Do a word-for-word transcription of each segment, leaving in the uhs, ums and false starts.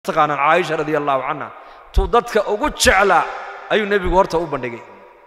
تقانا عائشة رضي الله عنها تودتك أقول شعلا أي النبي قرته وبندقي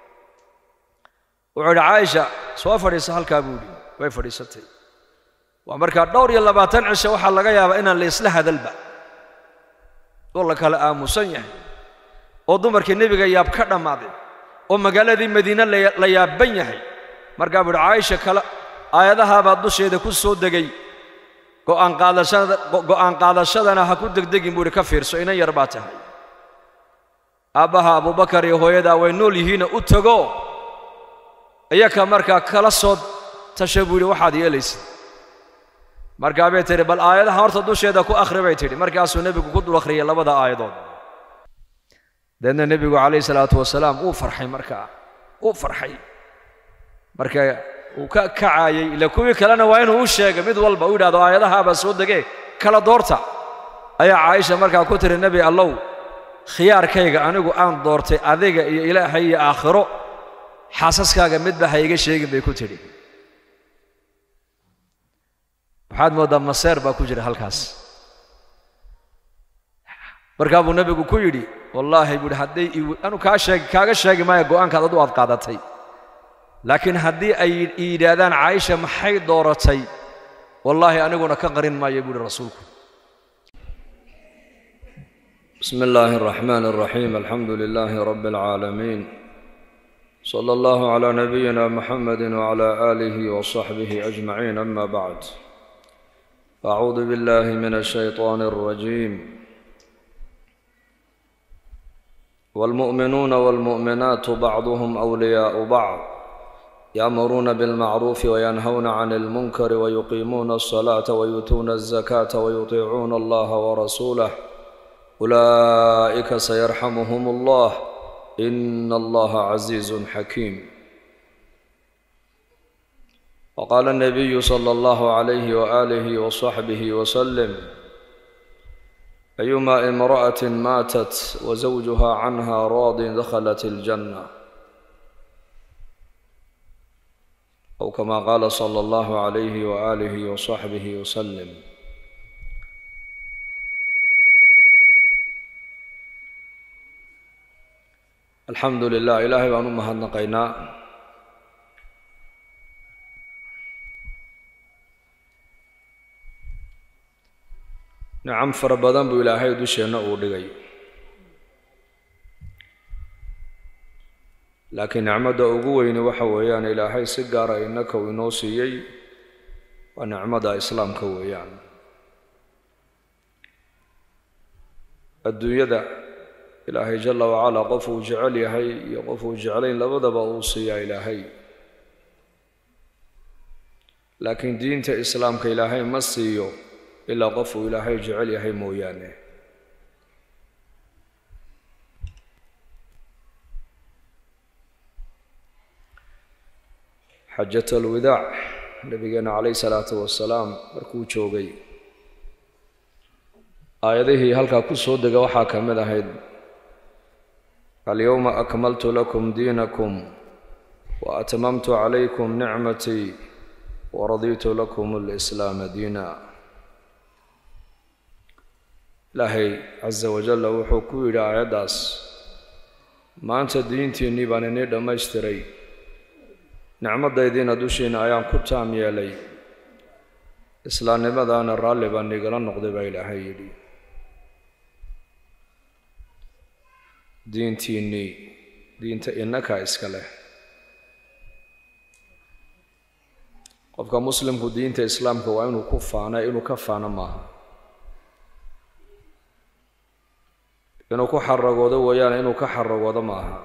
وعلى عائشة سواء فريسة هالكابولي وين فريستي وأمريكا دور يلا باتن عشة وحلا جاية بإن اللي يصلح هذا الباب والله كلا مسنية ودمر كالنبي جايب كذا ماضي وما قال ذي مدينة لا يبينها مرقابر عائشة كلا آياتها بعض الشيء ده كل صوت دقي قان قال شد قان قال شدنا هكود دق دق موري كفير سوينا يرباتها أباها أبو بكر يهويدا وينولي هنا أتجو إياك مركا كلا صوت تشبولي واحد يليس مركا بيتري بل آيات هارت دوشة ده كو آخر بيتري مركا سو نبي كود الآخرية لا بدا آيات لأن النبي عليه الصلاة والسلام أو فرحي مركا أو فرحي مركا وكعاي إلى كوي كلنا وين هو الشيء مد والبا ودا هذا آيات ها بس ودقة كلا دورتا أي عائشة مركا كتر النبي الله خيار كيغا أنا جو أن دورتي أذيك إلى حي آخره حاسس كاغا مد بحيجي شيء بيكتري waxaad moodaa maseer baa ku jira halkaas markaa buu nabigu ku yidhi wallaahi buu hadday anu kaa sheeg kaaga sheegi maayo go'aankaad adu aad qaadatay laakiin haddii ay yidhaahdaan caaisha maxay dooratay wallaahi aniguna ka qarin maayo buu rasuulku بسم الله الرحمن الرحيم الحمد لله رب العالمين صلى الله على نبينا محمد وعلى آله وصحبه أجمعين أما بعد أعوذ بالله من الشيطان الرجيم والمؤمنون والمؤمنات بعضهم أولياء بعض يأمرون بالمعروف وينهون عن المنكر ويقيمون الصلاة ويؤتون الزكاة ويطيعون الله ورسوله أولئك سيرحمهم الله إن الله عزيز حكيم وقال النبي صلى الله عليه وآله وصحبه وسلم أيما امرأة ماتت وزوجها عنها راض دخلت الجنة أو كما قال صلى الله عليه وآله وصحبه وسلم الحمد لله إلهي بأن مهنقينا نعم فربضان بو إلهي دوشينا أودغي لكن نعمة أقوين وحويان إلهي سيقار إنك ونوسيي ونعمة إسلام كويان الدنيا دا إلهي جل وعلا قفو جعل يهي يقفو جعلين لبدا بأوصي إلهي لكن دينة إسلام كإلهي مسيو إلا قفوا إلهي جعل يهي مويانه حجة الوداع نبينا عليه الصلاة والسلام بركو جوغي آياته هلكا كسو دغا waxaa kamid ahayd اليوم أكملت لكم دينكم وأتممت عليكم نعمتي ورضيت لكم الإسلام دينا إلهي عز وجل وحكو إلى عيداس ما أنت دينتي نيبان نيدا ما اشتري نعمة دايدين دوشين آيان كتام يالي إسلام نبدان الرالبان نيقلان نقضي إلهي دي دينتي ني دينت إنكا إسكاله قفك مسلم كو دينت إسلام كو وإنو كفانا إنو كفانا ماها inuu ku xaragoodo weeyaan inuu ka xaragoodo maaha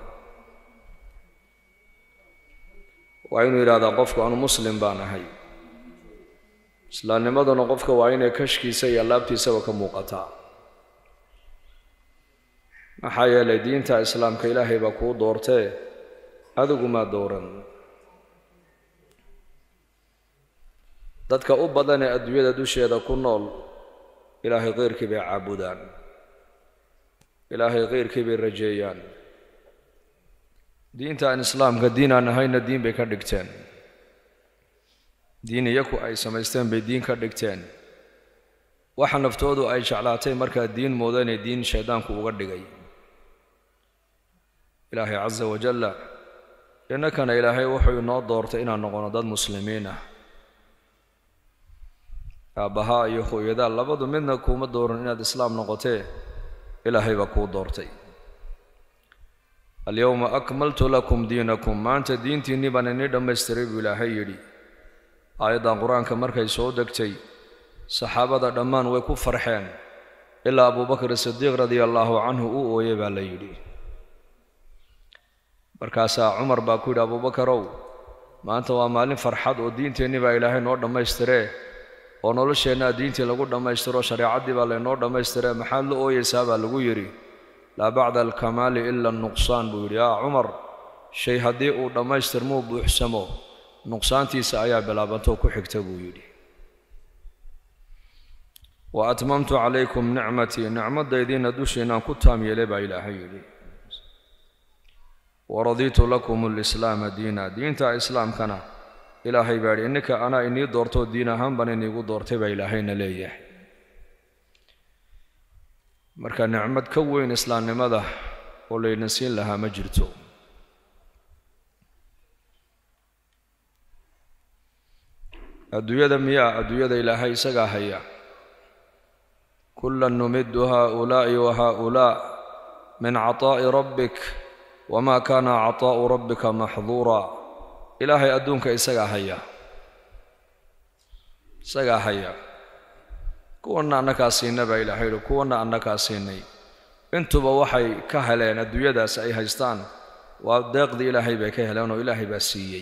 waa inuu yiraahdo qofku aanu muslim baan ahay islaamnimaduna qofka waa inay kashkiisa iyo laabtiisaba ka muuqataa maxaa yeelay diinta islaamka ilaahay baa kuu doortee adigu ma dooran dadka u badan ee adduunyada dusheeda ku nool ilaahay qeyrkii bay caabudaan إلهي غير كبير رجيان دين تان إسلام كدين أنا هاينا دين بكردكتين دين يكو أي سمستين بدين كردكتين waxa naftoodu ay jeclaatay marka diin moodane diin shaydaanku uga dhigay ilaahay azza wa jalla innakana ilaahay wuxuu inoo doortay inaan noqono dad muslimiin ah aabaha iyo hooyada labadu midna kuma dooran inaad islaam noqotee ilaahay baa kuu doortay اليوم أكملت لكم دينكم ما أنت دينتي نبان ندم استريب إلى هيدي أيضا قرآن كمركي سودكتي صحابة دمان ويكو فرحان إلا أبو بكر الصديق رضي الله عنه أو يبا ليدي بركاسا عمر باكود أبو بكر ما أنت ومالين فرحات ودينتي نبا إلهي نور دم استري ونولشينا دينتي لقود دم استرو شريعات دي بالي نور دم استري محل أو يسابا لقو يري لا بعد الكمال إلا النقصان بيقول يا عمر شيء هدي ودم استرمو بحسمو نقصان تيس آيا بلابنتو كحكتبو يري وأتممت عليكم نعمتي نعمة ديدين دوشينا كتام يلبا إلهي يري ورضيت لكم الإسلام دينا دينتا إسلام كان إلهي باري إنك أنا إني دورتو دينا هم بني قو دورتي با إلهينا ليه مركا نعمة كوين إسلام نمضح ولي نسين لها مجرتو أدوية مياه أدوية إلهي سقا هيا كلا نمد هؤلاء وهؤلاء من عطاء ربك وما كان عطاء ربك محظورا إلهي أدونك إسقا هيا سقا هيا كونا أنك أسينا با إلهي كونا أنك أسيني انتو بوحي كهلين الدوية دا سأي هجستان وداق دي إلهي با كهلين وإلهي با سيي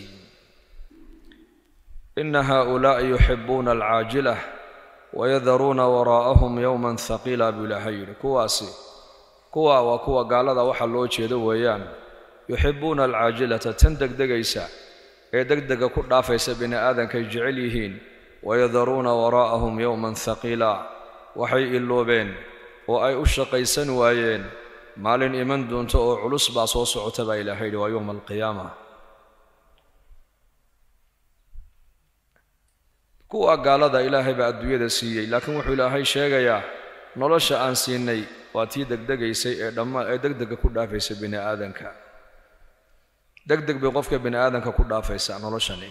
إن هؤلاء يحبون العاجلة ويذرون وراءهم يوما ثقيلا بإلهي كواسي كوا وكوا قال هذا وحا لو جيدو ويان يحبون العاجلة تندق دقيسا يدق دق كل دافيس بين آذن كي جعليهين ويذرون وراءهم يوما ثقيلا وحي اللوبين وأي أشقيسن وايين مالين إيمان دون تو علوس باصوص عتبا إلى حيد ويوم القيامة كوا قال هذا إلهي بأدوية سيئي لكن وحي إلهي شيغيا نولش أن سيني واتي دق دقيسي لما دق دق كل دافيس بين آذنك دق دق بقفك بين آذنك كل دافيس نولشني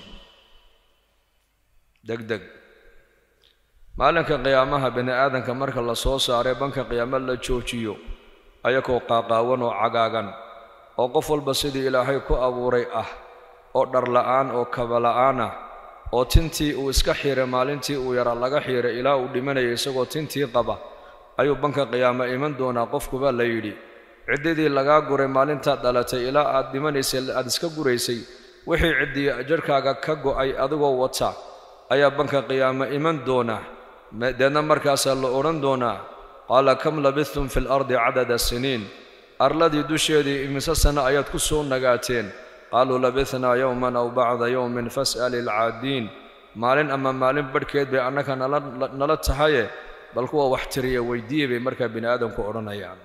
دقدق مالك قيامها بني آدم كمرك الله صوص عريبانك قيام الله جوجيو أيكو قاقاون وعقاقا وقفل بسيدي إلهي كو أبو ريئة أو درلآن أو كبلآن أو تنتي وإسكحير مالنتي ويرى لغا حير إلا ودمنا يسوق تنتي قبا أيو بانك قيام إيمان دونا قفك بالليلي عددي لغا قري مالنتا دالتي إلا أدمنا يسيل أدسك قريسي وحي عدي أجركاقا كاقو أي أدغو وطا أيا بنك قيامة إيمان دونا دينا مركز الله أوران دونا قال كم لبثتم في الأرض عدد السنين أرلدي دوشيدي إمساسنا آيات كسون نقاتين قالوا لبثنا يوما أو بعض يوم فاسأل العادين مالين أما مالين بركيد بأنك نلت هاي بل هو واحترية ويدية بمركب بني آدم كأوران أيام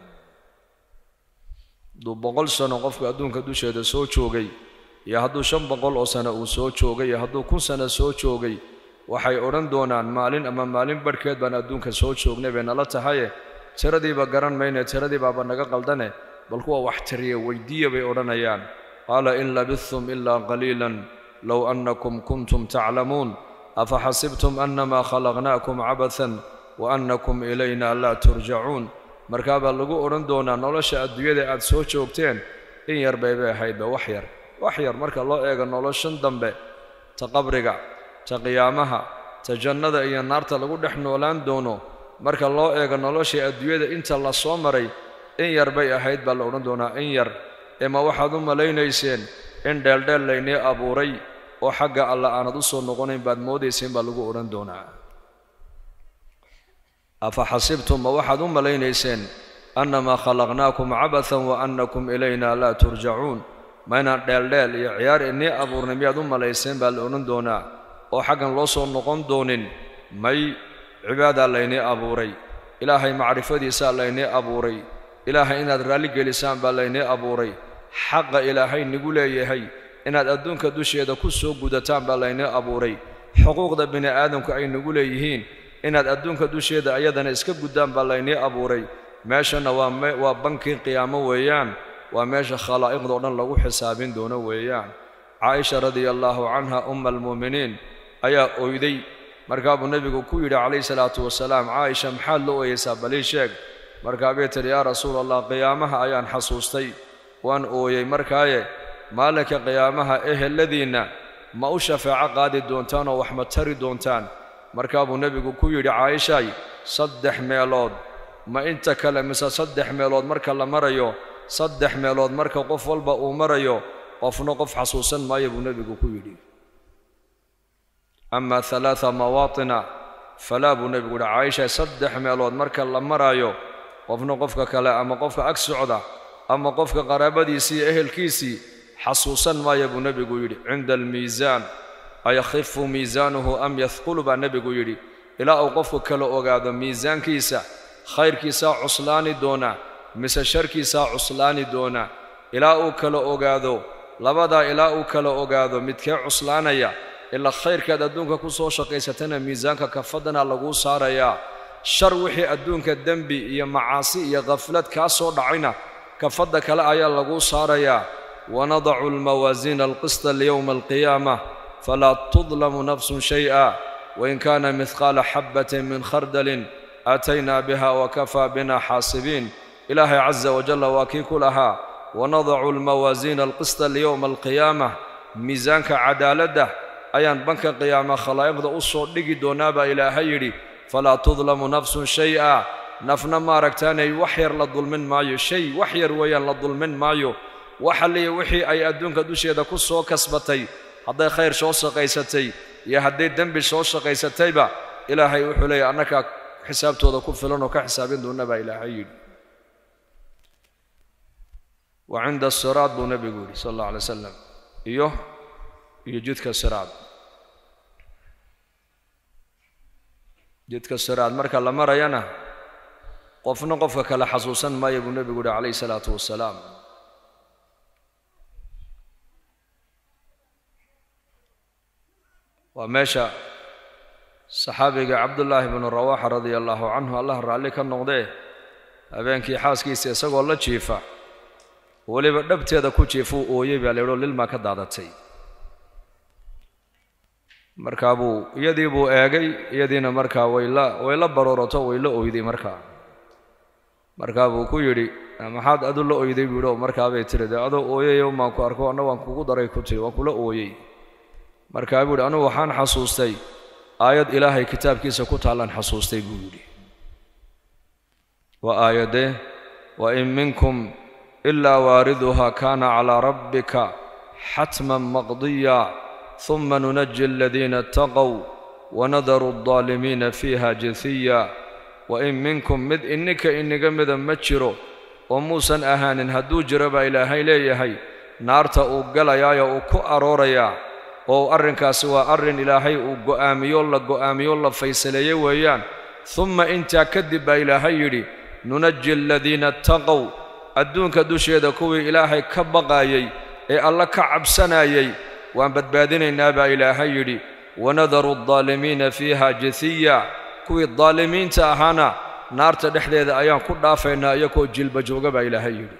دو بقول سنة قفك أدونك دوشيدي سو شوغي يا هدو شن بقول أو سنة أو سو شوغي يا هدو كل سنة سو شوغي waxay oran doonaan maalin ama maalin barkeed baan adduunka soo joognay been la tahay tiradii ba garan meeyna tiradii baaba naga qaldane bal kuwa wax tiriye weydiiye bay oranayaan qala in labithum illa qalilan law annakum kuntum ta'lamun afa hasibtum annama khalaqnakum abathan wa annakum ilayna la turja'un markaaba lagu oran doonaa nolosha adduunyada aad soo joogteen in yar bay bay ahayd wax yar wax yar marka loo eego noloshan dambe ta qabriga ta qiyaamaha ta jannada iyo naarta lagu dhex noolaan doono marka loo eego nolosha adduunyada inta la soo maray in yar bay ahayd baa la oran doonaa in yar ema waxaad u maleynayseen in dheeldheel laynii abuuray oo xagga alla aanad u soo noqonayn baad moodayseen baa lagu oran doonaa afa xasibtum ma waxaad u maleynayseen annama khalaqnaakum cabathan wa annakum ilayna laa turjacuun ma inaan dheeldheel iyo ciyaar inii abuurnay miyaad u malayseen baa la oran doonaa oo xaggan loo soo noqon doonin may cibaada laynii abuuray ilaahay macrifadiisa laynii abuuray ilaahay inaad raalli gelisaan baa laynii abuuray xaqa ilaahay nigu leeyahay inaad adduunka dusheeda ku soo gudataan baa laynii abuuray xuquuqda bini aadamku ay nigu leeyihiin inaad adduunka dusheeda ayadana iska guddaan baa laynii abuuray meeshana waa waa bankii qiyaamo weeyaan waa meesha khalaa'iqda oo dhan lagu xisaabin doono weeyaan caaisha radiyallahu canha umma almu'miniin ayaa oyday markaa buu nebigu ku yidhi calayhi salaatu wasalaam caaisha maxaad la ooyeysaa balii sheeg markaa bay tidhi yaa rasuul allah qiyaamaha ayaan xasuustay waan ooyey markaaye maalinka qiyaamaha eheladiinna ma u shafaaco qaadi doontaan oo wax ma tari doontaan markaa buu nebigu ku yidhi caaishay saddex meelood ma inta kale mise saddex meelood marka la marayo saddex meelood marka qof walba uu marayo qofna qof xasuusan maayo buu nebigu ku yidhi ama halaatha mawaatina falaa buu nebigu yidhi caaisha saddex meelood marka la marayo qofna qofka kale ama qofka ag socda ama qofka qaraabadiisii iyo ehelkiisii xasuusan maayo buu nebigu yidhi cinda almiisaan ayakhifu miisaanuhu am yahqulu baa nebigu yidhi ilaa uu qofku kala ogaado miisaankiisa khayrkiisaa cuslaani doona mise sharkiisaa cuslaani doona ilaa uu kala ogaado labadaa ilaa uu kala ogaado midkee cuslaanaya ilaa khayrkaad adduunka ku soo shaqaysatana miisaanka kafadana laguu saarayaa shar wixii adduunka dembi iyo macaasi iyo khaflad kaa soo dhacayna kafadda kale ayaa laguu saarayaa wanadacu almawaasiina alqista liyowma alqiyaamah falaa tudlamu nafsun shay'a wain kaana mihqaala xabbatin min khardalin aataynaa biha wakafaa bina xaasibiin ilaahay caza wajalla waa kii ku lahaa wanadacu almawaasiina alqista liyowma alqiyaamah miisaanka cadaaladda ayaan banka qiyaama khalaa'iqda u soo dhigi doonaa baa ilaahay yidhi falaa tudlamu nafsun shay'a nafna maaragtaanay wax yar la dulmin maayo shay wax yar weeyaan la dulmin maayo waxa liya wixii ay adduunka dusheeda ku soo kasbatay hadday khayr soo shaqaysatay iyo hadday dembi soo shaqaysatayba ilaahay wuxuu leeyahay annakaa xisaabtooda ku filan oo ka xisaabin doona baa ilaahay yidhi wa cinda asiraad buu nebigu yidhi sala allahu alay wasalam iyo iyo jidka siraad jidka siraad marka la marayana qofna qofka kale xasuusan maayo buu nebigu yidhi calayhi salaatu wasalaam waa meesha saxaabiga cabdullaahi bnu rawaaxa radia allahu canhu allah raalli ka noqdee habeenkii xaaskiisa isagoo la jiifa weliba dhabteeda ku jiifuu ooyey baa la yidhoo lilmaa ka daadatay markaa buu iyadii buu eegay iyadiina markaa wayla way la baroorato way la oyday markaa markaa buu ku yidhi maxaad adu la oyday buu yidhi markaa bay tiri dee adoo ooyayo maan ku arko anna waan kugu daray ku tiri waan kula ooyey markaa buu yidhi anugu waxaan xasuustay aayad ilaahay kitaabkiisa ku taallaan xasuustay buu yidhi wa aayadee wa in minkum ilaa waariduhaa kaana calaa rabbika xatman maqdiya ثم ننجي الذين اتقوا ونذر الظالمين فيها جثيا وإن منكم مذ إنك إنك مذا مجرو وموسى أهان هدو جرب إلهي ليهي نارتا أقليا وكو أروريا أو أرنكا سوى أرن إلهي وقامي الله قامي الله فيسلي ويان ثم إنت كذب إلهي ننجي الذين اتقوا أدونك دوشي كوي إلهي كبقايي إي الله كعبسنايي وأن بدبادين بaa ilaahay yidhi wanadaru الظaalimiina fiiha jithiya kuwii ظaalimiinta ahaana naarta dhexdeeda ayaan ku dhaafaynaa iyagoo jilba jooga baa ilaahay yidhi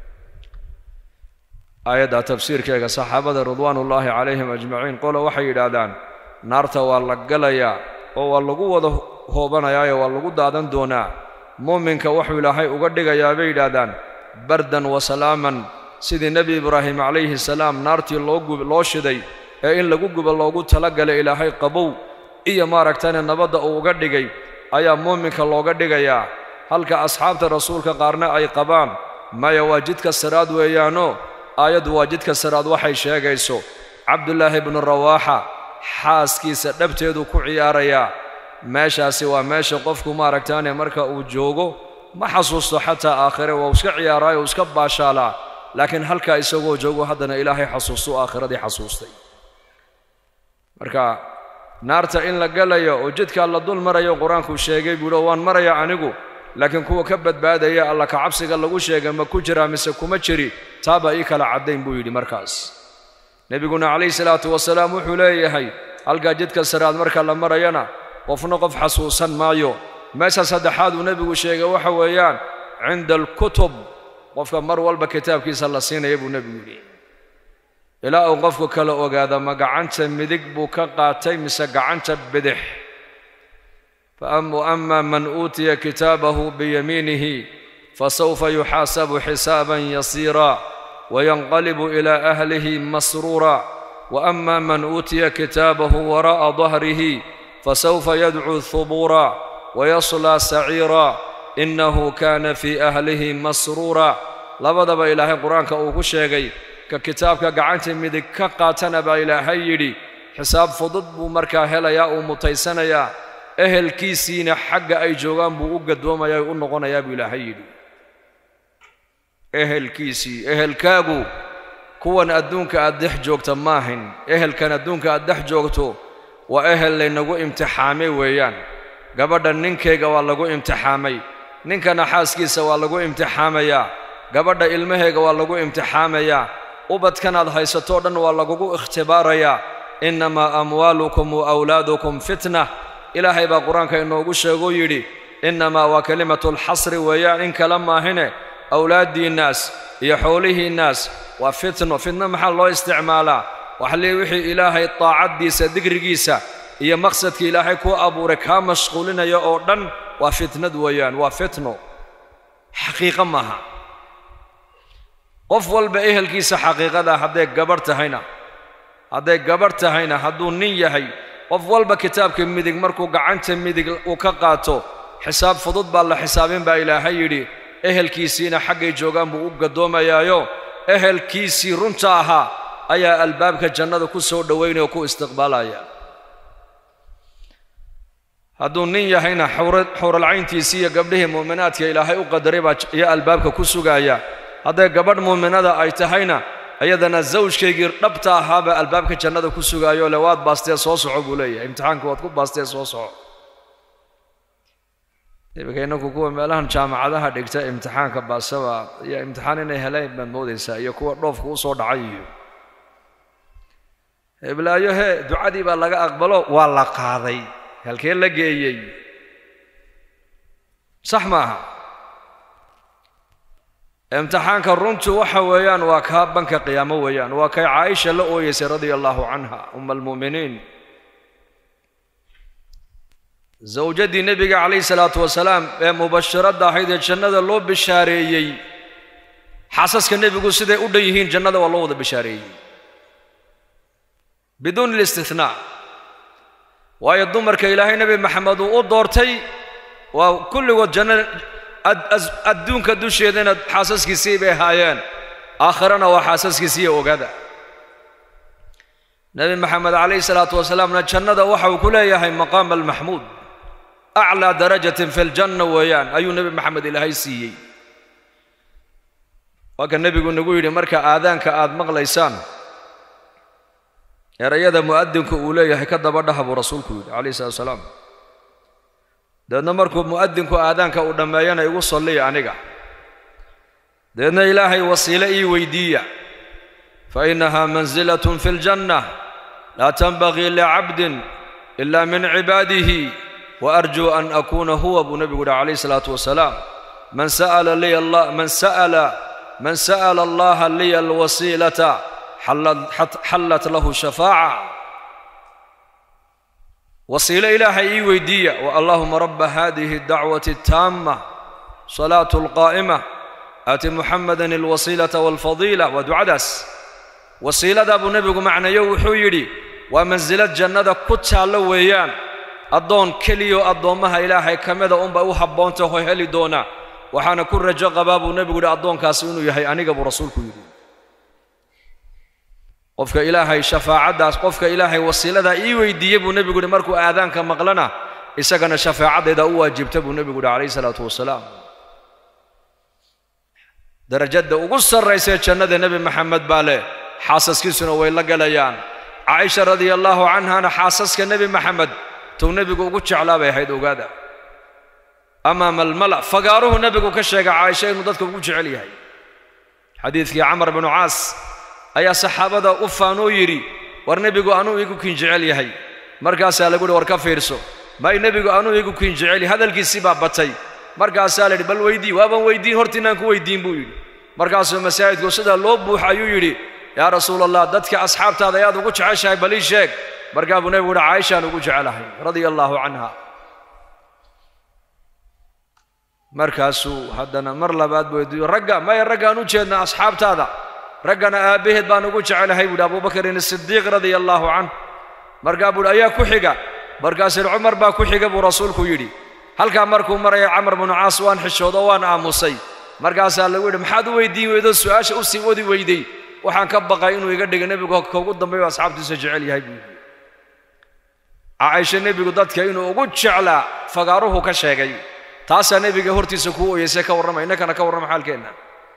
aayadda tafsiirkeega saxaabada ridwaanullaahi calayhim ajmaciin qola waxay yidhaahdaan naarta waa la galayaa oo waa lagu wada hoobanayaayo waa lagu daadan doonaa muuminka wuxuu ilaahay uga dhigayaa bay yidhaahdaan bardan wa salaaman sidii nebi ibraahim calayhi salaam naartii loo shiday ee in lagu gubo loogu talagalay ilaahay qabow iyo maaragtayna nabadda uu uga dhigay ayaa muuminka looga dhigayaa halka asxaabta rasuulka qaarna ay qabaan maya waa jidka siraad weeyaanoo aayaddu waa jidka siraad waxay sheegayso cabdullaahi ibnu rawaaxa xaaskiisa dhabteedu ku ciyaarayaa meeshaasi waa meesha qofku maaragtaane marka uu joogo ma xasuusto xataa aakhire waa iska ciyaaraayo uu iska baashaalaa laakiin halkaa isagoo joogo haddana ilaahay xasuusto aakhiradii xasuustay marka naarta in la galayo oo jidkaa la dul marayo qur-aanku sheegay buu yidhi waan maraya anigu laakiin kuwa ka badbaadaya alla ka cabsiga lagu sheegay ma ku jiraa mise kuma jiri taabaa ii kala caddayn buu yidhi markaas nebiguna calayhi salaatu wasalaam wuxuu leeyahay halkaa jidka siraad marka la marayana qofna qof xasuusan maayo meesha saddexaad uu nabigu sheegay waxa weeyaan cinda alkutub qofka mar walba kitaabkiisa la siinaya buu nabigu yidhi ilaa uu qofku kala ogaado ma gacanta midig buu ka qaatay mise gacanta bidix فأما من أوتي كتابه بيمينه فسوف يحاسب حسابا يسيرا وينقلب إلى أهله مسرورا وأما من أوتي كتابه وراء ظهره فسوف يدعو ثبورا ويصلى سعيرا إنه كان في أهله مسرورا لبدب إلهي القرآن كأوكو شيغي ككتابك قعنت مدك كقاتنا بإلهي يدي حساب فضب مركا هلا يا ومتيسنا يا أهل كيسين حق أي جوغان بو قدوما يا ونقونا يا بإلهي يدي أهل كيسي أهل كاغو كوان أدونك أدح جوغتا ماهن أهل كان أدونك أدح جوغتو وأهل لنقو امتحامي ويان قبضا ننكيغا واللقو امتحامي ننكا نحاسكيسا واللقو امتحامي قبضا إلمهيغا واللقو امتحامي وبد كان هايستوردن واللقو اختباري إنما أموالكم وأولادكم فتنة إلهي با قرآنك إنه شيغو يدي إنما وكلمة الحصر ويان إنك لما هنا أولادي الناس يحوله الناس وفتنة فتنة محل الله استعمالا وحلي وحي إلهي الطاعة ديسا دقرقيسا هي مقصدك إلهي كو أبو ركها مشغولين يا أردن وفتنة ويان وفتنة حقيقة ماها قفول بإيه الكيسة حقيقة دا حديك قبرت هينا حديك قبرت هينا حدو نية هي قفول بكتابك ميدك مركو قعنت ميدك وكقاتو حساب فضد بالله حسابين با إلهي يدي ehelkiisiina xaggay joogaan buu u gadoomayayo ehelkiisii runta ahaa ayaa albaabka jannada ku soo dhaweynaya ku istiqbaalaya hadduu nin yahayna xawral cayntiisii iyo gabdhihii mu'minaadka ilaahay u qadaray baa iyo albaabka ku sugaya hadday gabadh mu'minada ay tahayna ayadana zawjkeygii dhabta ahaaba albaabka jannada ku sugayo le waad baastee soo soco buu leeyahay imtixaanka waad ku baastee soo soco ibageena kuwa meelahan jaamacadaha dhigta imtixaanka baasaba iyo imtixaan inay heleen baan moodaysaa iyo kuwa dhoofku u soo dhacay iyo iblaayo he ducadii baa laga aqbalo waa la qaaday halkee la geeyay sax maaha imtixaanka runtu waxa weeyaan waa ka banka qiyaamo weeyaan waa kay Aisha la ooyeysay radiyallahu anha umm almu'minin زوجتي النبي عليه الصلاة والسلام مبشرة هيدا الجنة لو بشاريي حاسس كالنبي يقول سيدي أوديهين جنة والله وذا بشاريي بدون الاستثناء ويضمر كإلهي نبي محمد ودورتي وكل جنة أدون كدوش يدنا حاسس كسيبه هايان آخرنا وحاسس كسيه وكذا نبي محمد عليه الصلاة والسلام الجنة وحى وكلها هي مقام المحمود أعلى درجة في الجنة ويان أي نبي محمد إلهي سيي وكان النبي يقول نقول مركا آذان كآذ مغليسان يا رياضة مؤذنك أولي حكذا بدها برسولك عليه الصلاة والسلام ده مركو مؤذنك آذانك أودمايانا يوصل لي عنك ده إلهي وصيلة ويدية فإنها منزلة في الجنة لا تنبغي لعبد إلا من عباده وأرجو أن أكون هو أبو نبي عليه الصلاة والسلام من سأل لي الله من سأل من سأل الله لي الوسيلة حلت, حلت له شفاعة وسيلة إلهي ويدية واللهم رب هذه الدعوة التامة صلاة القائمة آت محمدا الوسيلة والفضيلة ودعدس وسيلة أبو نبي معنى يوحو يدي ومنزلة جنة كتها لويان أدون كليو أدومها إلهي كمذا أم بأو حبونته هلي دونا وحنا كل رجاء غباب النبي يقول أدون كاسونو يحيى أنيق أبو رسولك يقول قفك إلهي شفاعة داس قفك إلهي وسيلة دا إيوي ديبو النبي يقول مركو آذان كمغلنا إساقنا شفاعة دا أوا جبتبو النبي يقول عليه الصلاة والسلام درجات دا أقصر رئيسة جنة النبي محمد بالي حاسس كيسونا ويلا قليان عائشة رضي الله عنها أنا حاسس كالنبي محمد تو نبي قوتش على بي هيدو قادا أمام الملأ فقاروه نبي كشيك عائشة إنه ضدك قوتش عليه حديث يا عمر بن عاص أي صحابة دا أفانو يري والنبي قو أنو يقو كنج عليه مركز يقول وركا فيرسو ما النبي أنو يقول كين جعلي هذا الكسبة بتي مركز سالر بل ويدي وابن ويدين هرتنا كو ويدين بوي مركز المساجد قصدها لوب وحيو يري يا رسول الله دتك أصحاب هذا يا ذو عائشة بلي شيك مركز النبي عائشة نقول عليها رضي الله عنها مركزو هدنا مر لبعض بيدي رجع ما يرجع نوجدنا أصحاب هذا رجعنا أبيه بانوجو على هاي أبو بكر الصديق رضي الله عنه مرجع بود أيا كحجة مرجع سير عمر با كحجة برسول كيري هل كان مركو مريا عمر بن عاص وان حشود وان عموسي مرجع سال ويد محد ويدي ويد السؤال أسي ودي ويدي وحن كبقى إنه يقدر النبي كوجد ضمي أصحاب تسجعلي هاي عائشة النبي قدرت كأنه وجود شعلة فقاروه كشيء تاسع النبي جهرتي سكوا يسكا ورما إنك أنا كورما حال كنا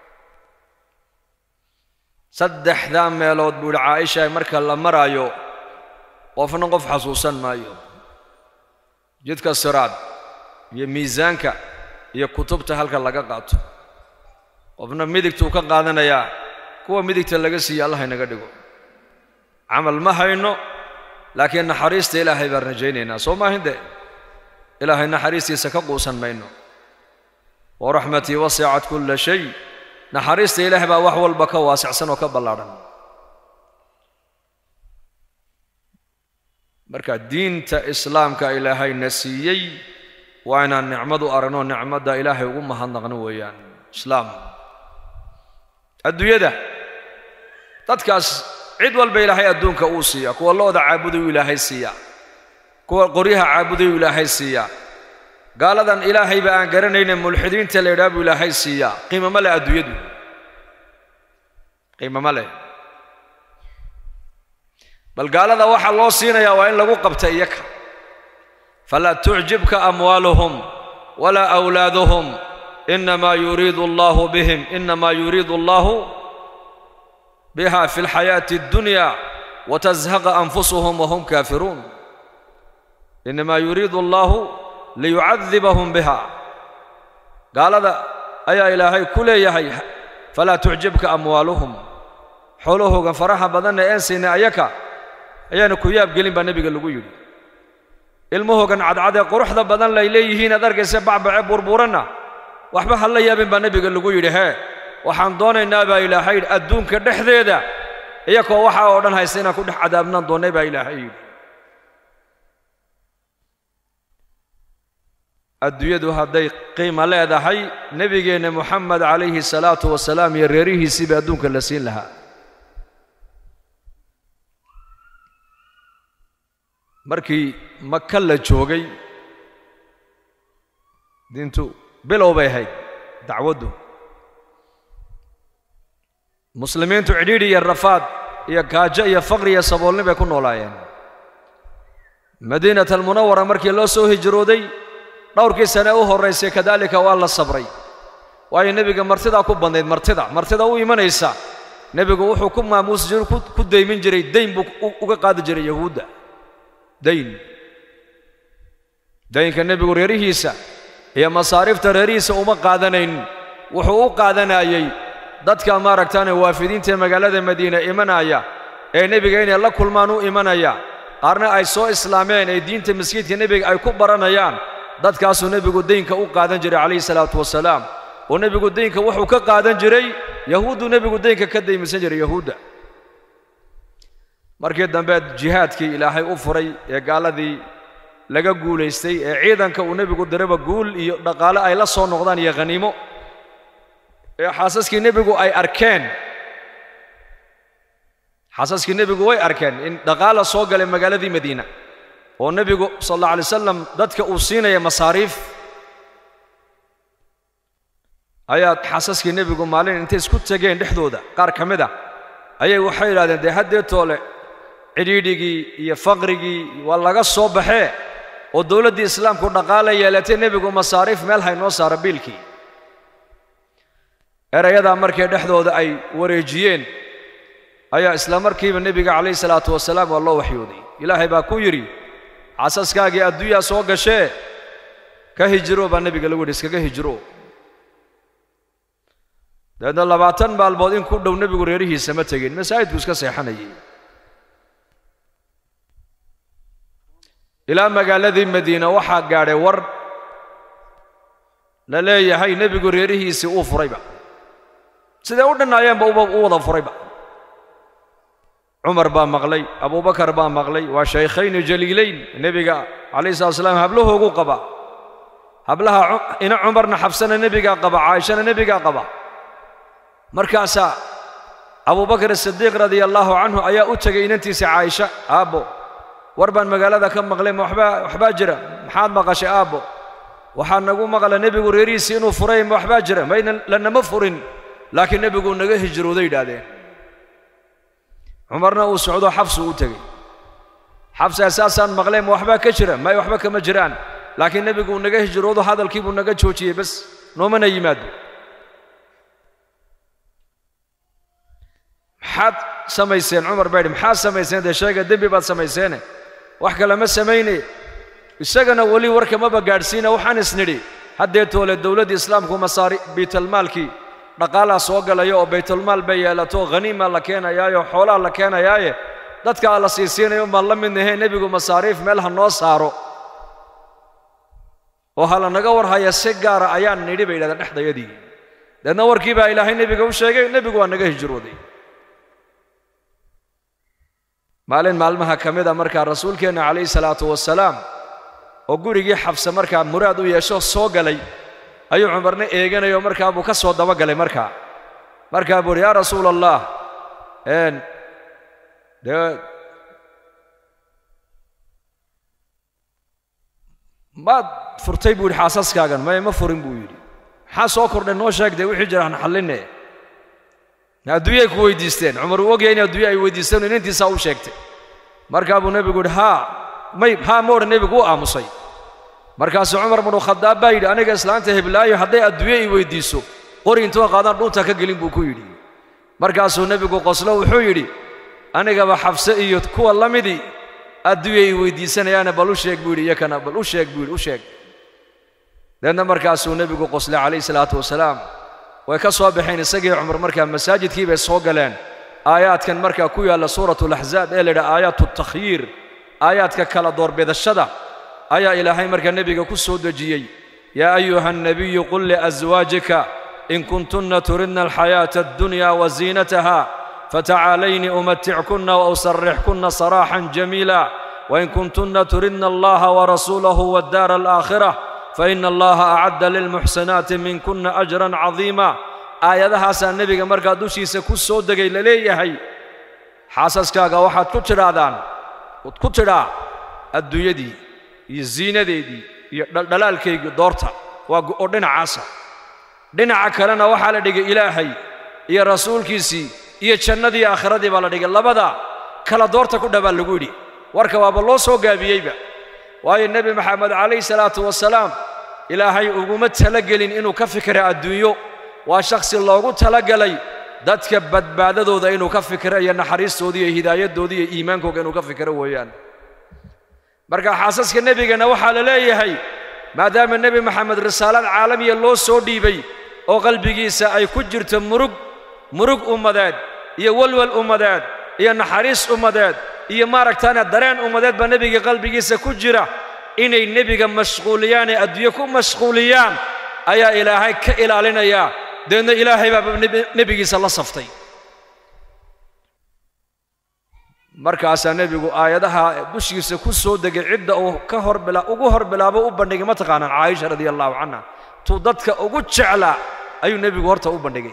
صدح ذا ميلود بود عائشة مركل لما رايو وفنقف حصوصا مايو جدك السراد يميزانك يكتبت هلك لقاقات وفنا ميدك توكا قادنا يا كوا ميدك تلقسي الله ينقدقو عمل ما هينو لكن حريصت إلهي برنجينينا سو ما هنده إلهي نحريستي سكقوسا منه ورحمتي وسعت كل شيء نحريستي إلهي با وحول بكا واسع سنو كبلارن بركة دين تا إسلام كا إلهي نسيي وأنا نعمد أرنو نعمد دا إلهي وقمها نغنو ويان إسلام الدوية ده تتكاس عيد والبيلهي أدون كأوسيا كو الله دا عابدو إلهي سيا كو قريها عابدو إلهي سيا قال ذن إلهي بأن قرنين ملحدين تليراب إلهي سيا قيمة ملأ الدوية دو قيمة ملأ بل قال ذا وحى الله سينا يا وإن لقو قبتئيك فلا تعجبك أموالهم ولا أولادهم إنما يريد الله بهم إنما يريد الله بها في الحياة الدنيا وتزهق أنفسهم وهم كافرون إنما يريد الله ليعذبهم بها قال ذا أي إلهي كل يهي فلا تعجبك أموالهم حوله فرحا بدن إنسينا أيكا أيان كياب قلين بنبي قال له يقول المه كان عد عد قرح ذا بدن ليليه هنا درج سبع بعبر بورنا وحبه الله يابن بنبي قال له يقول ها وحن النبي إلهي الدون كدح ذا إياك وحى ودن هيسينا كل عذابنا دون نبي إلهي الدوية هذي قيمة لا هذا حي نبينا محمد عليه الصلاة والسلام يريريه سيب الدون كلسين لها مركي مكة لجوجي دينتو بلو بيهاي دعوده مسلمين تعديدي يا الرفاد يا كاجا يا فقر يا صبولني بيكون ولاين مدينة المنورة مركي لو سو هجرودي دوركي سنة هوريس كذلك والله صبري واي النبي مرتدا كو بنديد مرتدا مرتدا و يمنيسا نبيgu wuxuu ku maamuus jiro ku deymin jiray deyn buu uga qaadi jiray yahuuda deyn deynka nabigu reerihiisa iyo masaarifta reerihiisa uma qaadanayn wuxuu u qaadanayay dadka ma aragtaan waafidiinta magaalada Madiina imanaya ee nabiga inay la kulmaan u imanaya qarna ay soo islaameen ee diinta masjidka nabiga ay ku baranayaan dadkaas uu nabigu deynka u qaadan jiray kaleey salaatu wasalaam oo nabigu deynka wuxuu ka qaadan jiray yahuudu nabigu deynka ka deymisan jiray yahuuda markii dambe jihaadkii ilaahay u furay ee gaaladii laga guuleystay ee ciidanka uu nabigu dareba guul iyo dhaqaale ay la soo noqdaan iyo qaniimo ee xaasaskii nabigu ay arkeen xaasaskii nabigu way arkeen in dhaqaale soo galay magaaladii Madiina oo nabigu sallallahu alayhi wasallam dadka uu siinay masaariif ayaad xaasaskii nabigu maalin intay isku tageen dhexdooda qaar kamida ayay waxay yiraahdeen de hadee toole cidhiidhigii iyo faqrigii waa laga soo baxee oo dawladda islaamku dhaqaale yeelatay nabigu masaariif meel hay noo saara biilkii erayada markay dhexdooda ay wareejiyeen ayaa isla markiiba nabiga kaleey salaatu wasalaam waa loo waxyooday ilaahay baa ku yiri xaasaskaagii adduunya soo gashay ka hijro baa nabiga lagu dhis kaga hijro dadna labaatan maalmood in ku dhow nabigu reerihiisa ma tagin masaajidku iska seexanayay إلى مقالة مدينة وحا قاري ور للي هاي نبي قريره سيئو فريبا سيدا ودنا أيام بأوضا فريبا عمر با مغلي أبو بكر با مغلي وشيخين جليلين النبي عليه الصلاة والسلام هبلوه قبا هبلها إن عمرنا حفصنا النبي قبا عائشة النبي قبا مركاسا أبو بكر الصديق رضي الله عنه أيا أتجي إن أنتي عائشة أبو وربان مقالة كم مغلي محبا محبا جرا محاد مقاش أبو وحان نقول مقالة النبي قريري سينو فريم محبا جرا بين لأن مفرن لكن النبي قول نجاه هجروا ذي دادين عمرنا وسعود حفص وتجي حفص أساسا مغلي محبا كشرة ما يحبا كمجران لكن النبي يقول نجاه هجروا هذا الكيب ونجاه شوشي بس نومنا يماد حد سميسين عمر بعد محاد سميسين ده شيء قدبي بعد سميسينه وحكى لما سميني السجن ولي ورك ما بقارسينه وحنس ندي هديته للدولة الإسلام كم مصاري بيت المال كي dhaqaalaha soo galayo oo baytulmaal bay yeelato ghaniima la keenayo xoolaha la keenayo dadka la siisinayo ma la mid yahay nabigu masaariif meel ha noo saaro oo hala naga war haya si gaar ah ayaan nidhi bay ilaa dhaxdayadii dadna warkii baa ilaahay nabiga u sheegay nabigu waa naga hijrooday maalin maalmaha kamida marka rasuulkeena kaleey salaatu wasalaam oo gurigii xafsa marka muraad u yeesho soo galay ayuu Umarna eeganayo markaa buu ka soo daba galay markaa markaa buu yaa rasuulallah een de ma furtay buu xaasaskaagan ma ma furin buu yiri waxa soo kordhay noo sheegday wixii jiraan xallinay adduunyay ku weydiisteen Umar uu ogyahay in adduunyay ay weydiisteen intiisa u sheegtay markaa buu nabigu ha may ha moor nabigu aamusay markaas Umar ibn Khattab baa yiri aniga islaanta heblaayo haday adduunyay i weydiiso qori intuu qaadan dhunta ka gelin buu ku yiri markaas uu nabigu qoslo wuxuu yiri aniga ba Xafsa iyo kuwa lamidi adduunyay i weydiisanayaan bal u sheeg buu yiri yakana bal u sheeg buu u sheeg dadna markaas uu nabigu qoslay kaleey salaatu wasalaam way ka soo baxeen isagii Umar markaa masaajidkii bay soo galeen aayaadkan markaa ku yaala suuratul ahzaab ee leeyahay aayatut takhyir aayaadka kala doorbidashada أيا إلهي مركا النبي كسو دجيي يا أيها النبي قل لأزواجك إن كنتن تردن الحياة الدنيا وزينتها فتعالين أمتعكن وأسرحكن سراحا جميلا وإن كنتن تردن الله ورسوله والدار الآخرة فإن الله أعد للمحسنات منكن أجرا عظيما آية ذا حسن النبي مركا دوشي سكسو دجي لليهي حاسس كاغا واحد كترا دان وكترا الدنيا دي يزينdeedii iyo dhalaalkayga doorta waa oo dhinacaasa dhinaca kalena waxa la dhigay ilaahay iyo rasuulkiisi iyo jannadii aakhiradii baa la dhigay labada kala doorta ku dhabal lagu yiri warka waaba loo soo gaabiyayba waayo nabi maxamed kaleey salaatu wasalaam ilaahay uguma talagelin inuu ka fikiro adduunyo waa shakhsi loogu talagalay dadka badbaadadooda inuu ka fikiro iyo naxariistoodii iyo hidaayadoodii iyo iimaankooda inuu ka fikiro weeyaan marka xaasaska nabigana waxa la leeyahay maadaama nabi maxamed risaalad caalamiya loo soo dhiibay oo qalbigiisa ay ku jirto murug murug ummadeed iyo walwal ummadeed iyo naxariis ummadeed iyo maaragtana dareen ummadeed ba nabiga qalbigiisa ku jira inay nabiga mashquuliyaan ee adduunyo ku mashquuliyaan ayaa ilaahay ka ilaalinaya deena ilaahay baa nabigiisa la saftay markaas nabigu aayadaha dushiisa ku soo degay cidda oo ka horbila ugu horbilaabo u bandhigay ma taqaanaan Aisha radiyallahu anha tu dadka ugu jecla ayuu nabigu horta u bandhigay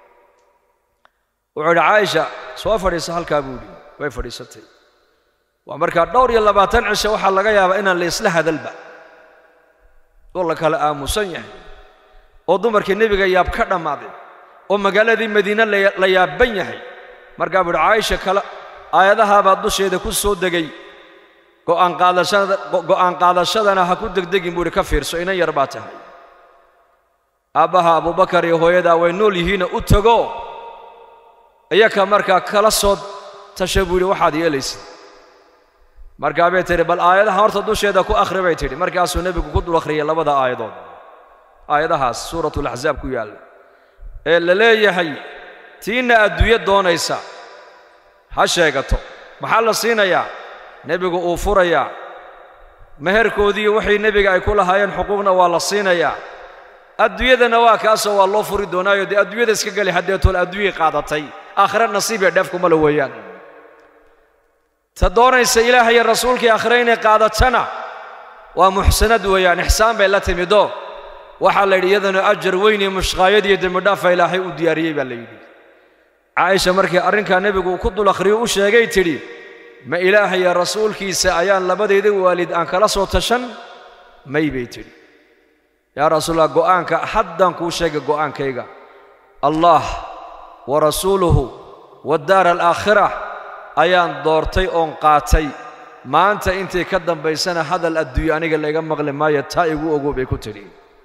wuxuu Aisha soo fadhiisay halka buu way fadhiisatay waa marka dhowr iyo labaatan cisho waxa laga yaabaa inaan la isla hadalba oo la kala aamusan yahay oo dumarkii nabiga yaab ka dhamaaday oo magaaladii Madiina la yaaban yahay marka buu Aisha kala aayadaha baa dusheeda ku soo degay go'aan qaadashada go'aan qaadashadana ha ku degdegin buu ka fiirso inay yar baa tahay abaha Abu Bakar iyo hooyada way nool yihiin u tago ayaka marka kala soo tashabuuri waxaad yeelaysid marka bay tiri bal aayadaha horta dusheeda ku akhribay tiri markaas uu nabigu ku dul akhriyay labada aayadood aayadahaas suuratul ahzaab ku yaal ee la leeyahay tiina adduunya doonaysa ha sheegato maxaa la siinayaa nabigu uu furayaa meherkoodii wixii nabiga ay ku lahaayeen xuquuqna waa la siinayaa adduunyadana waa kaasoo waa loo furi doonaayo dee adduunyada iska gali haddeetool adduunyay qaadatay aakhira nasiib iyo dheef kuma la weeyaan ta doonaysa ilaahay iyo rasuulkii aakhira inay qaadatana waa muxsanad weeyaan ixsaan bay la timido waxaa la yidhi iyadana ajar weyn iyo mushqaayad iyo dembi dhaafa ilaahay u diyaariyey baa la yidhi caaisha markii arrinkaa nebigu ku dul akhriyo u sheegay tidhi ma ilaahay iyo rasuulkiisa ayaan labadeeda waalid aan kala soo tashan may bay tidhi yaa rasuulallah go'aanka haddaan kuu sheegay go'aankayga allah wa rasuuluhu wadaara alaakhira ayaan doortay oon qaatay maanta intay ka dambaysana hadal adduunyo aniga laga maqli maayo taa igu ogow bay ku tidhi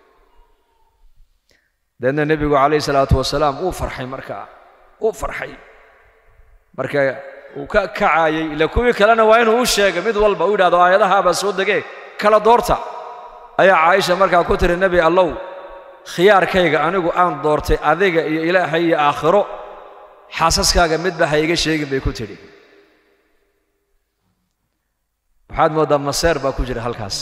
deedna nebigu calayhi salaatu wasalaam uu farxay markaa uu farxay marka uu ka kacaayay ila kuwii kalena waa inuu u sheegay mid walba uu yidhaahdo aayadahaabaa soo degee kala doorta ayaa caaisha markaa ku tiri nebi allow khiyaarkayga anigu aan doortay adiga iyo ilaahay iyo aakhiro xaasaskaaga midba ha iga sheegin bay ku tidhi waxaad mooddaa maseer baa ku jira halkaas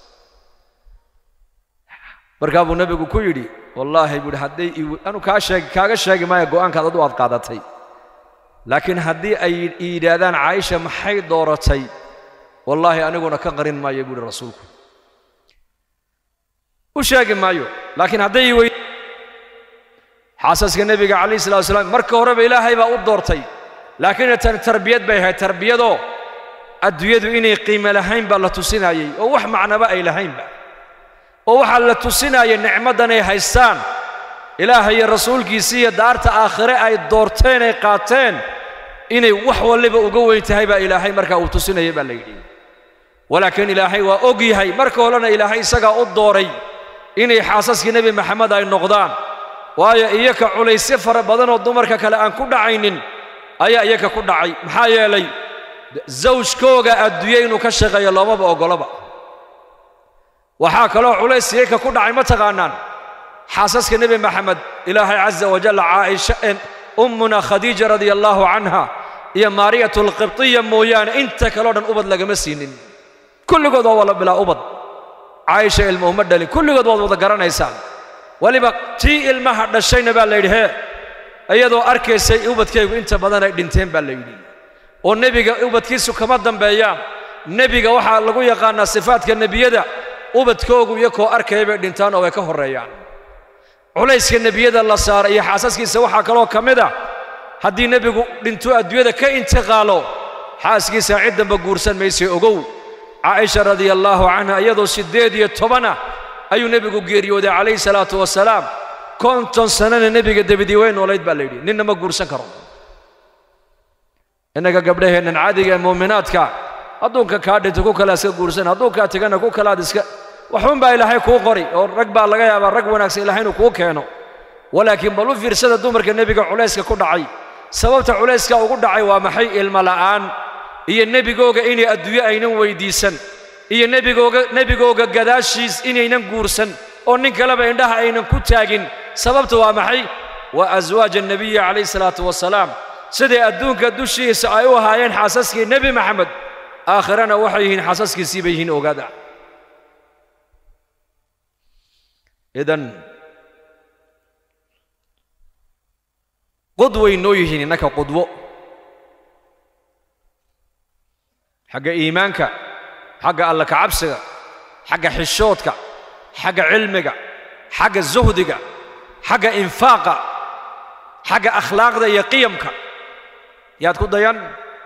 markaa buu nebigu ku yidhi wallaahi buuhi hadday anu kaa sheeg kaaga sheegi maayo go'aankaad adu aad qaadatay laakiin haddii ay yidhaahdaan caaisha maxay dooratay wallaahi aniguna ka qarin maayo buuhi rasuulku u sheegi maayo laakiin hadday wey xaasaska nebiga calayhi salatu wasalaam marka horeba ilaahay baa u doortay laakiin tan tarbiyad bay ahayd tarbiyadoo adduunyadu inay qiimo lahayn baa la tusinayay oo wax macnaba ay lahaynba oo waxaa la tusinaya nicmaddan ay haystaan ilaahay iyo rasuulkiisii iyo daarta aakhire ay doorteen ay qaateen inay wax waliba uga weyn tahay baa ilaahay markaa uu tusinayay baa la yidhi walaakiin ilaahay waa og yahay marka horena ilaahay isagaa u dooray inay xaasaskii nebi maxamed ay noqdaan waayo iyaka culaysyo fara badan oo dumarka kale aan ku dhacaynin ayaa iyaka ku dhacay maxaa yeelay zawjkooga adduunye inuu ka shaqeeyo loomaba oggolaba waxaa kaloo culays iyaka ku dhacay ma taqaanaan xaasaska nebi maxamed ilaahay caza wajalla caaisha ummuna khadiija radia allaahu canha iyo maariyatu alqibtiya mooyaane inta kaloo dhan ubad lagama siinin kulligood waa wala bilaa ubad caaisha ilmo uma dhalin kulligood waad wada garanaysaan waliba tii ilmaha dhashayna baa la yidhi hee iyadoo arkaysay ubadkaygu inta badan ay dhinteen baa la yidhi oo nebiga ubadkiisu kama dambeeyaan nebiga waxaa lagu yaqaanaa sifaadka nebiyada ubadkoogu iyakoo arkaya bay dhintaan oo way ka horreeyaan culayska nebiyada la saara iyo xaasaskiisa waxaa kaloo ka mid ah haddii nebigu dhinto adduunyada ka intiqaalo xaaskiisa ciddanba guursan maysay ogow caaisha radia allaahu canha iyadoo siddeed iyo tobanah ayuu nebigu geeriyooday calayhi salaatu wasalaam konton sanana nebiga debadii way noolayd baa la yidhi ninna ma guursan karo innaga gabdhaheennan caadiga ee muuminaadka adduunka kaa dhinta ku kalaa iska guursan adduunkaa tegana ku kalaad iska waxuun baa ilaahay kuu qori oo rag baa laga yaabaa rag wanaagsan ilaahay inuu kuu keeno walaakiin bal u fiirsada dumarka nebiga culayska ku dhacay sababta culayska ugu dhacay waa maxay ilmo la'aan iyo nebigooga inay adduunyo aynan weydiisan iyo nebigooga nebigooga gadaashiis inaynan guursan oo nin kaleba indhaha aynan ku taagin sababta waa maxay waa aswaaja nebiyi calayhi salaatu wasalaam siday adduunka dushiisa ay u ahaayeen xaasaskii nebi maxamed aakhirana waxay yihiin xaasaskiisii bay yihiin ogaada idan qudway noo yihiin innaka qudwo xagga iimaanka xagga alla ka cabsiga xagga xishoodka xagga cilmiga xagga zuhdiga xagga infaaqa xagga akhlaaqda iyo qiyamka yaad ku dayan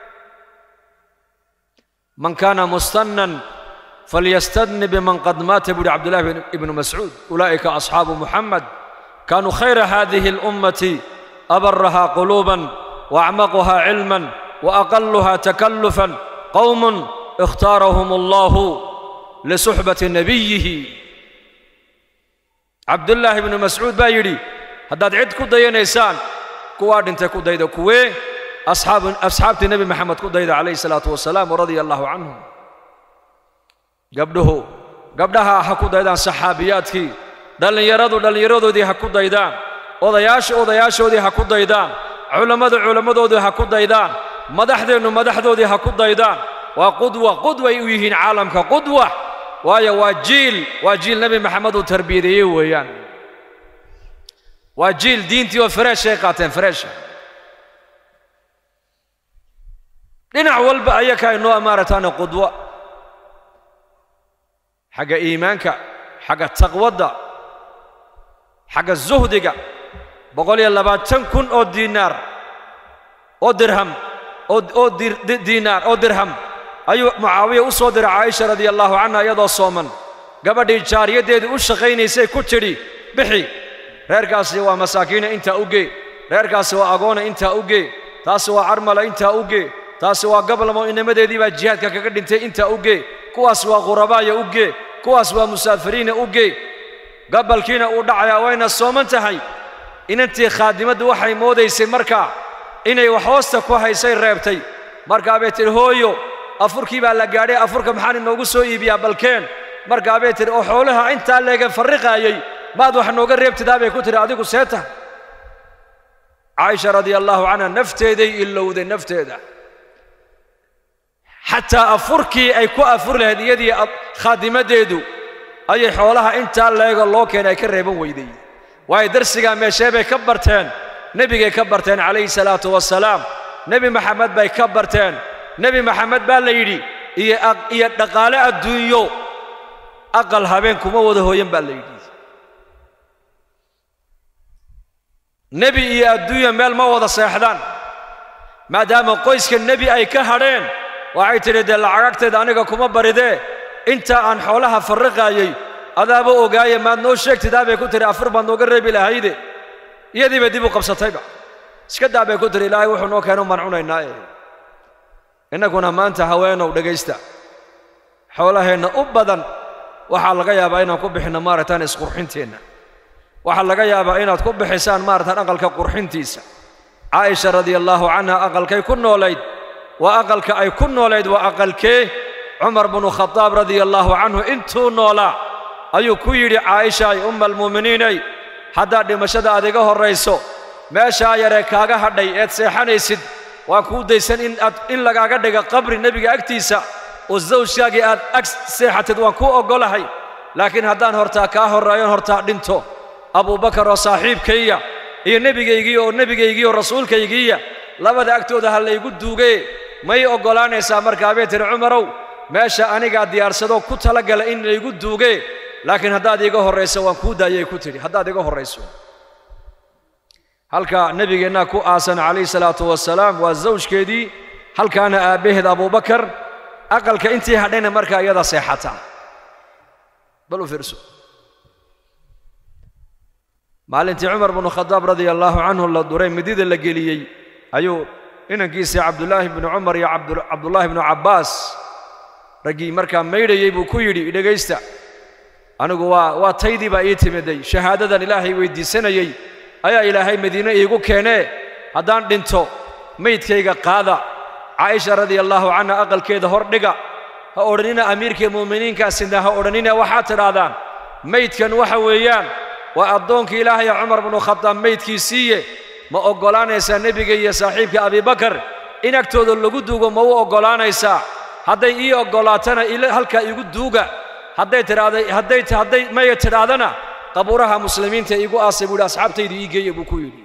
man kaana mustannan فليستدن بمن قد مات بن عبد الله بن مسعود أولئك أصحاب محمد كانوا خير هذه الأمة أبرها قلوبا وأعمقها علما وأقلها تكلفا قوم اختارهم الله لصحبة نبيه عبد الله بن مسعود بايري هداد عد كوداي نيسان كواد انت كوداي كوي أصحاب أصحاب النبي محمد كوداي عليه الصلاة والسلام ورضي الله عنهم gabdhuhu gabdhaha ha ku daydaan saxaabiyaadkii dhallinyaradu dhallinyaradoodii ha ku daydaan odayaasha odayaashoodii ha ku daydaan culammadu culammadoodii ha ku daydaan madaxdeennu madaxdoodii ha ku daydaan waa qudwa qudway u yihiin caalamka qudwa وايا واجيل واجيل نبي محمد وتربيته ويان واجيل دينتي وفريش قاتين فريش لنا والبا اياك انه امارتان قدوه حق ايمانك حق التقوى حق الزهد بقول يلا باتن كن او دينار او درهم او او دينار او درهم ايو معاويه وصدر عائشه رضي الله عنها يدو صومن gabadhii jaariyadeedu u shaqaynaysay ku tiri bixi reerkaasi waa masaakiina inta uge reerkaasi waa agoona inta uge taasi waa armala inta uge taasi waa gabalmo inamadeedii baa jihaadka kaga dhintay inta uge kuwaas waa qurabaaya uge kuwaas waa musaafiriina uge gabalkiina uu dhacaya wayna sooman tahay inantii khaadimadu waxay moodaysay marka inay wax hoosta ku haysay reebtay marka bay tiri hooyo afurkii baa la gaadhay afurka maxaan inoogu soo iibiyaa balkeen marka bay tiri oo xoolaha inta leega fariqayay maad wax nooga reebtidaa bay ku tiri adigu seeta Aisha radiyallahu anha nafteeday ilowday nafteeda hatta afurkii ay ku afur lahayd iyadii khaadimadeedu ay xoolaha inta leega loo keenay ka reeban weyday way darsiga meeshay bay ka barteen nabigay ka barteen alayhi salaatu wassalaam nabi maxamed bay ka barteen nabi maxamed baa la yiri iyo iyo dhaqaale adduunyo aqal habeen kuma wada hooyan baa la yiri nabi iyo adduunyo meel ma wada seexdaan maadaama qoyska nabi ay ka hadheen waxay tiri de lacagteeda aniga kuma baridee inta aan xoolaha fariqayay adaaba ogaaya maad noo sheegtidaa bay ku tiri afar baan nooga reebi lahayde iyadiiba dib u qabsatayba iska daa bay ku tiri ilaahay wuxuu noo keeno mancunaynaa innaguna maanta haweenow dhagaysta xoolaheenna u badan waxaa laga yaabaa inaan ku bixino maaragtaan isqurxinteenna waxaa laga yaabaa inaad ku bixisaan maaragtaan aqalka qurxintiisa caaisha radiyallahu canha aqalkay ku noolayd waa aqalka ay ku noolayd waa aqalkee cumar bnu khadaab radiyallahu canhu intuu noolaa ayuu ku yidhi caaisha ay umma almu'miniinay haddaad dhimashada aad iga horrayso meeshaa yaree kaaga hadhay eed seexanaysid waan kuu daysan in aad in lagaaga dhiga qabri nebiga agtiisa oo zawjkaagii aad ag seexatid waan kuu oggolahay laakiin haddaan hortaa kaa horreeyon hortaa dhinto abubakar oo saaxiibkayga iyo nebigaygii oo nebigaygii oo rasuulkaygiiya labada agtooda ha laygu duugee may oggolaanaysaa markaa bay tiri cumarow meesha anigaa diyaarsadoo ku talagala in laygu duugee laakiin haddaad iga horrayso waan kuu daayay ku tidhi haddaad iga horrayso halka nabigeenna ku aasan calayhi salaatu wassalaam waa zawjkeedii halkaana aabbaheed abubakar aqalka intii hadhayna markaa iyada seexata bal u fiirso maalintii cumar bnu khadaab radiyallahu canhu la duray midida la geliyey ayuu inankiisii cabdullaahi bnu cumar iyo cabdullaahi bnu cabbaas raggii markaa maydhayey buu ku yidhi dhegaysta anigu waa waa taydii baa ii timiday shahaadadan ilaahay weydiisanayey ayaa ilaahay madiine iigu keenee haddaan dhinto maydkayga qaada caaisha radiyallahu canha aqalkeeda hordhiga ha odhanina amiirkii mu'miniinkaasina ha odhanina waxaad tidhaahdaan maydkan waxa weeyaan waa addoonkii ilaahay cumar bnu khadaab maydkiisiiye ma oggolaanaysaa nebiga iyo saaxiibka abibakar in agtooda lagu duugo ma u oggolaanaysaa hadday ii oggolaatana halkaa igu duuga hadday tidhaahday hadday hadday maya tidhaahdana qabuuraha muslimiinta igu aasay buu yidhi asxaabtayda ii geeya buu ku yidhi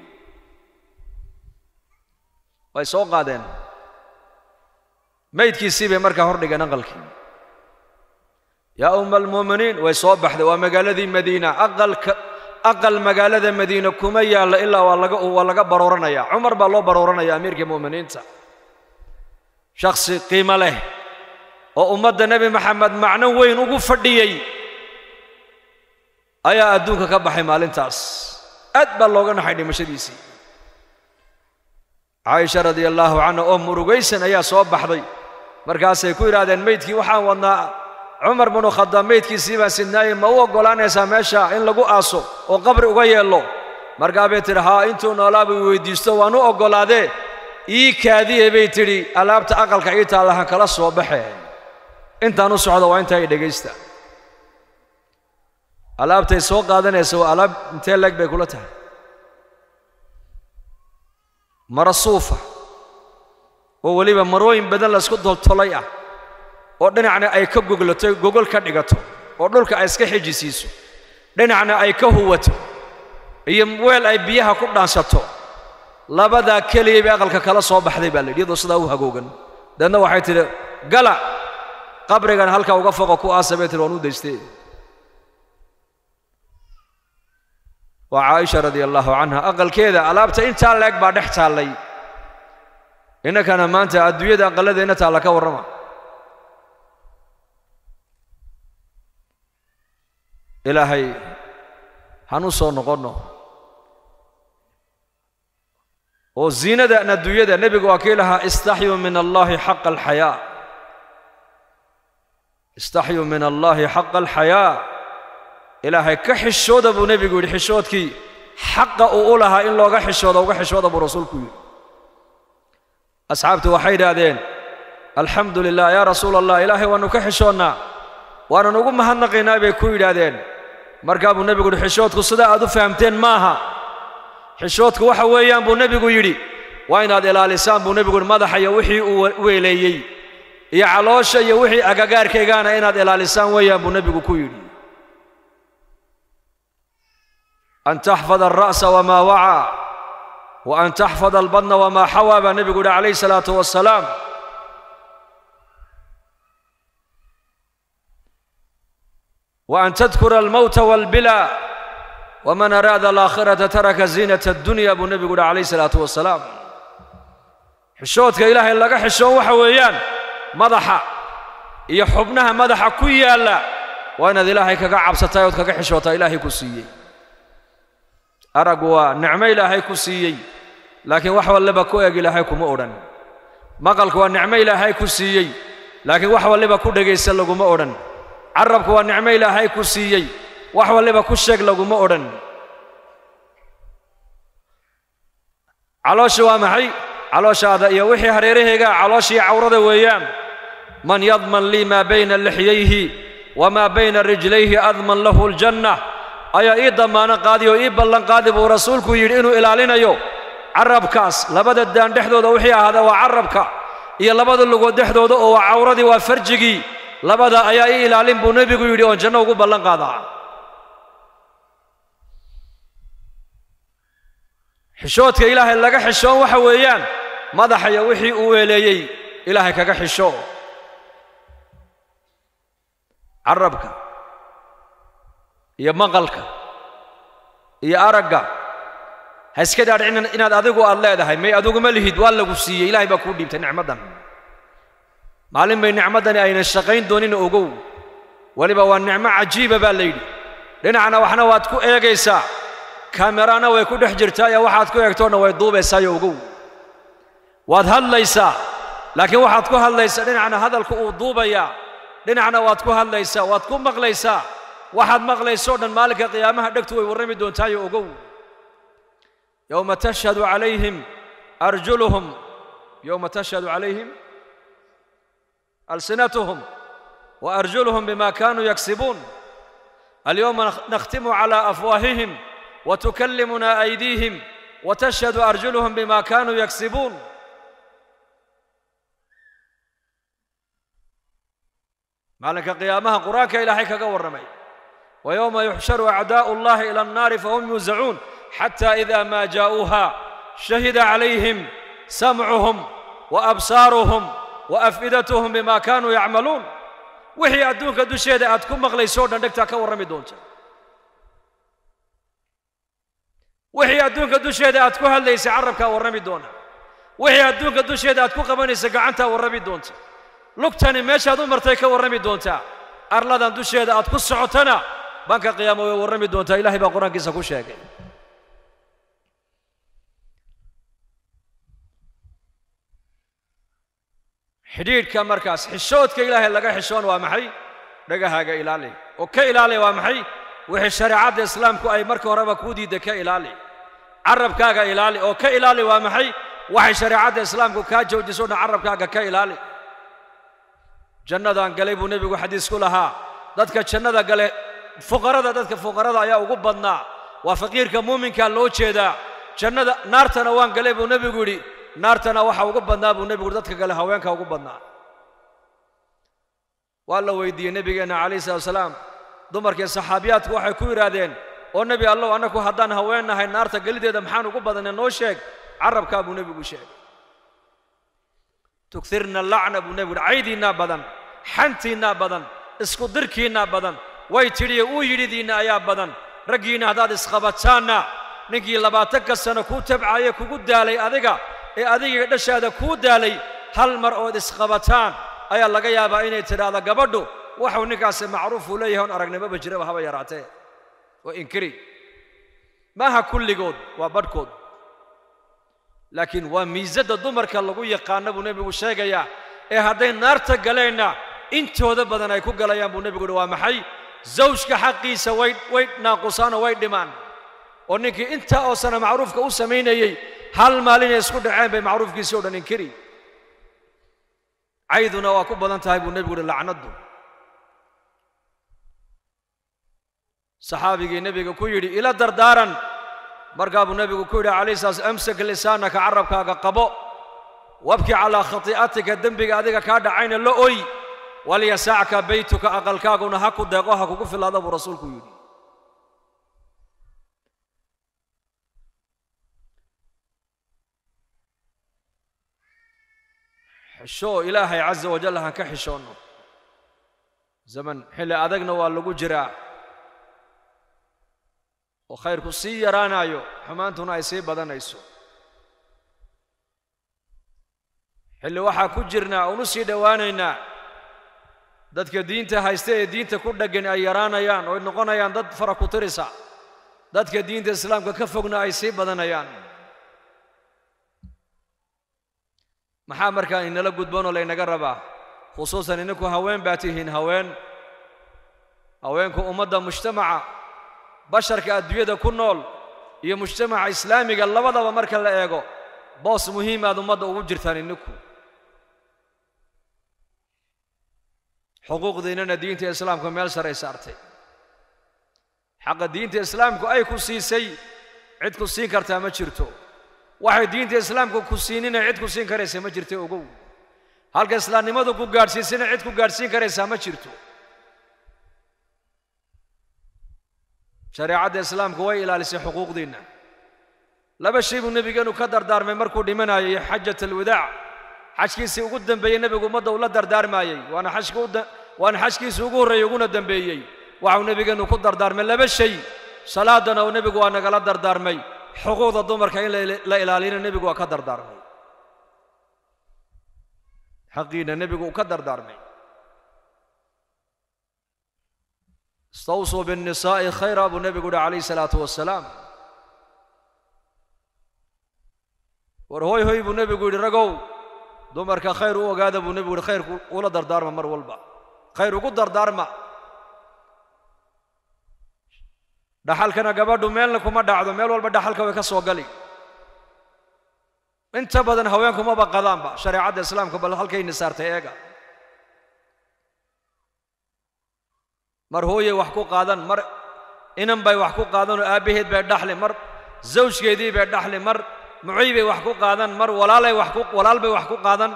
way soo qaadeen maydkiisii bay markaa hordhigeen aqalkii yaa umma almu'miniin way soo baxday waa magaaladii madiina aqalka aqal magaalada madiina kuma yaalla ilaa waa laga waa laga barooranayaa cumar baa loo barooranaya amiirka mu'miniinta shakhsi qiimo leh oo ummadda nebi maxamed macno weyn ugu fadhiyey ayaa adduunka ka baxay maalintaas aad baa looga naxay dhimashadiisii caaisha radiyallahu canha oo murugaysan ayaa soo baxday markaasay ku yidhaahdeen maydkii waxaan wadnaa cumar bnu khadaab maydkiisii baan sidnaayey ma u oggolaanaysaa meesha in lagu aaso oo qabri uga yeello markaa bay tidhi haa intuu noolaa buu weydiisto waan u oggolaadee ii kaadiye bay tidhi alaabta aqalka ii taallahan kala soo baxe intaan u socdo waa intaa i dhegaysta alaabtay soo qaadanaysa waa alaab intee leeg bay kula tahay mara suufa oo weliba marooyin badan laysku doltolay ah oo dhinacna ay ka goglato gogol ka dhigato oo dhulka ay iska xijisiiso dhinacna ay ka huwato iyo weel ay biyaha ku dhaansato labada kaliya bay aqalka kala soo baxday baa leeyahay sida uu hagoogan dadna waxay tiri gala qabrigan halka uga foqo ku aasabay tiri oo u deystay wa Aisha radiyallahu anha aqalkeeda alaabta inta leeg baa dhex taalay inakana maanta adduunyada aqaladeena taala ka warrama ilaahay hanu soo noqono oo ziinada adduunyada nabiga waa kiilaha istahyu min allahi haqq alhaya istahyu min allahi haqq alhaya ilaahay ka xishooda buu nabigu yiri xishoodkii xaqqa uu lahaa in looga xishoodo uga xishooda buu rasuulku yiri asxaabtu waxay yiraahdeen alxamdulillah ya rasuul allah ilaahay waanu ka xishoodnaa waana ugu mahadnaqaynaa bay ku yiraahdeen markaa buu nabigu yiri xishoodku sida aad u fahamteen maaha xishoodku waxa weeyaan buu nabigu yiri waa inaad ilaalisaan buu nabigu yiri madaxa iyo wixii uu weeleeyay iyo caloosha iyo wixii agagaarkaygaana inaad ilaalisaan weeyaan buu nabigu ku yiri أن تحفظ الرأس وما وعى وأن تحفظ البطن وما حوى النبي قول عليه الصلاة والسلام وأن تذكر الموت والبلا ومن أراد الآخرة ترك زينة الدنيا أبو النبي قول عليه الصلاة والسلام حشوتك إلهي لك حشو وحويان مضحى يحبنها مضحى كويا لا وأنا ذي إلهي كقعب ستايوت كحشوتا إلهي كسيي أرجو نعمة إلهي كسيي لكن وحول لبا كويا إلهي كمؤرن مقالك ونعمة إلهي كسيي لكن وحول لبا كودة يسلق مؤرن عربك ونعمة إلهي كسيي وحول لبا كشك لق مؤرن علوش ومحي علوش هذا يوحي هريره علوش عورض ويام من يضمن لي ما بين لحييه وما بين رجليه أضمن له الجنة ayaa ii damaana qaadi oo ii ballan qaadi buu rasuulku yiri inuu ilaalinayo carabkaas labada daan dhexdooda wixii ahada waa carabka iyo labada lugood dhexdooda oo waa cawradii waa farjigi labada ayaa ii ilaalin buu nabigu yiri oo janno ugu ballan qaadaa xishoodka ilaahay laga xishoon waxa weeyaan madaxa iyo wixii uu weeleeyay ilaahay kaga xisho carabka iyo maqalka iyo aragga ha iska dhaadhicin inaad adigu aad leedahay may adigu ma lihid waa lagu siiyey ilaahay baa kuu dhiibtay nicmadan maalin bay nicmadani ayna shaqayn doonin ogow waliba waa nicmo cajiiba baa layidhi dhinacna waxna waad ku eegaysaa kaamirana way ku dhex jirtaa iyo waxaad ku eegtoona way duubaysaa iyo ogow waad hadlaysaa laakiin waxaad ku hadlaysaa dhinacna hadalku uu duubayaa dhinacna waad ku hadlaysaa waad ku maqlaysaa waxaad maqlayso dhan maalinka qiyaamaha dhagtu way warrami doontaa iyo ogow yawma tashhadu calayhim arjuluhum yawma tashhadu calayhim alsinatuhum wa arjuluhum bima kaanuu yaksibuun alyawma nakhtimu calaa afwaahihim wa tukallimuna aydiihim wa tashhadu arjuluhum bima kaanuu yaksibuun maalinka qiyaamaha qur-aanka ilaahay kaga warramay ويوم يحشر أعداء الله إلى النار فهم يوزعون حتى إذا ما جاءوها شهد عليهم سمعهم وأبصارهم وأفئدتهم بما كانوا يعملون وحي أدونك دوشيدة أتكون مغلي سورنا نكتا كورمي دونتا وحي أدونك دوشيدة أتكون هل ليس عربك ورمي دونا وحي أدونك دوشيدة أتكون قباني سقعنتا ورمي دونتا لوكتاني ماشي أدون مرتيك ورمي دونتا أرلادان دوشيدة أتكون سعوتنا بانك قيامة ورمي دونتا إلهي بقرآن كيسا كو شاكي xidhiidhka markaas xishoodka ilaahay laga xishoon waa maxay dhagahaaga ilaali oo ka ilaali waa maxay wixii shariicada islaamku ay marka horeba ku diiday ka ilaali carabkaaga ilaali oo ka ilaali waa maxay waxay shariicada islaamku ka joojiso dhan carabkaaga ka ilaali jannadan galay buu nabigu xadiis ku lahaa dadka jannada galay fuqarada dadka fuqarada ayaa ugu badnaa waa faqiirka muuminka loo jeedaa jannada naartana waan galay buu nabigu yiri naartana waxa ugu badnaa buu nabigu dadka gale haweenka ugu badnaa والله ويدي نبينا عليه الصلاة والسلام دمرك الصحابيات waxay ku yiraahdeen oo nabi Allah anaku haddaan haweenahay naarta galideeda maxaan ugu badanay noo sheeg carabka buu nabigu sheegay tukthirna la'na buu nabigu caydina badan xantina badan isku dirkiina badan way tiri uu yiridiina ayaa badan ragiina hadaad isqabataana ninkii labaatan ka sano ku tabcay kugu daalay adiga ee adiga dhashaada ku daalay hal mar oo isqabataan ayaa laga yaabaa inay tiraahdo gabadhu waxuu ninkaas macruuf u leeyahay aragnimo bajiraba haba yaraatee oo inkiri maaha kulligood waa badhkood laakiin waa miisada dumarka lagu yaqaan buu nabigu sheegaya ee haday naarta galeena intooda badan ay ku galayaan buu nabigu waa maxay zawjka xaqiisa way way naaqusaan way dhimaan oo ninkii inta oo sana macruufka u sameeyay hal maalin isku dhaceen bay macruufkiisa oo dhan inkiri cayduna waa ku badan tahay buu nabigu lacnadu saxaabigii nabiga ku yiri ila dardaaran markaa buu nabigu ku yiri alayhi salaam amsak lisaanaka carabkaaga qabo wabki ala khati'atika dambiga adiga ka dhacayna la oy wal yasa'ka baytuka aqalkaaguna ha ku deeqo ha kugu filaado buu rasuulku yiri xishoo ilaahay azza wa jalla ka xishoono zaman xilli adagna waa lagu jiraa oo khayrku sii yaraanayo xumaantuna ay sii badanayso xilli waxa ku jirnaa oo sii dhawaanaynaa dadka diinta haysta ee diinta ku dhagan ay yaraanayaan oo noqonayaan dad fara ku tirisa dadka diinta islaamka ka fogna ay sii badanayaan maxaa markaa inala gudboon oo la inaga rabaa khusuusan ininku haween baatihiin haween haweenku ummadda mujtamaca basharka adduunyada ku nool iyo mujtamaca islaamiga labadaba marka la eego boos muhiim ah ummadda ugu jirtaan ininku xuquuqdeena diinta islaamka meel sare saartay xaqa diinta islaamku ay ku siisay cid ku siin kartaa ma jirto waxay diinta islaamku ku siinina cid ku siin karaysa ma jirto ogow halka islaamnimadu ku gaarsiisina cid ku gaarsiin karaysa ma jirto shariicada islaamku way ilaalisay xuquuqdeena laba shay buu nabigeenu ka dardaarmay markuu dhimanayay xajjatul wadaa xajkiisii ugu dambeeyay nabigu ummadda uu la dardaarmayay waana xajku waana xajkiisii ugu horeeyay uguna dambeeyay waxa uu nabigeenu ku dardaarmay laba shay salaadana uu nabigu waa nagala dardaarmay xuquuqda dumarka in la ilaaliyo nabigu waa ka dardaarmay xaqiina nabigu ka dardaarmay استوصوا بالنساء خيرا ابو النبي قول عليه الصلاه والسلام ورهوي هوي ابو النبي قول رجو دمرك خير وقاد ابو النبي قول خير ولا دردار مر والبا خير وقدر دارما دحالكنا غبادو ميلنا كما دعدو ميل والبا دحالك way ka soo gali inta badan haweenku ma baqadaan ba shariicada islaamka bal halkay nisaartay eega mar hooye wax ku qaadan mar inan bay wax ku qaadan oo aabaheed bay dhaxli mar zawjkeedii bay dhaxli mar mucay bay wax ku qaadan mar walaalay wax ku walaal bay wax ku qaadan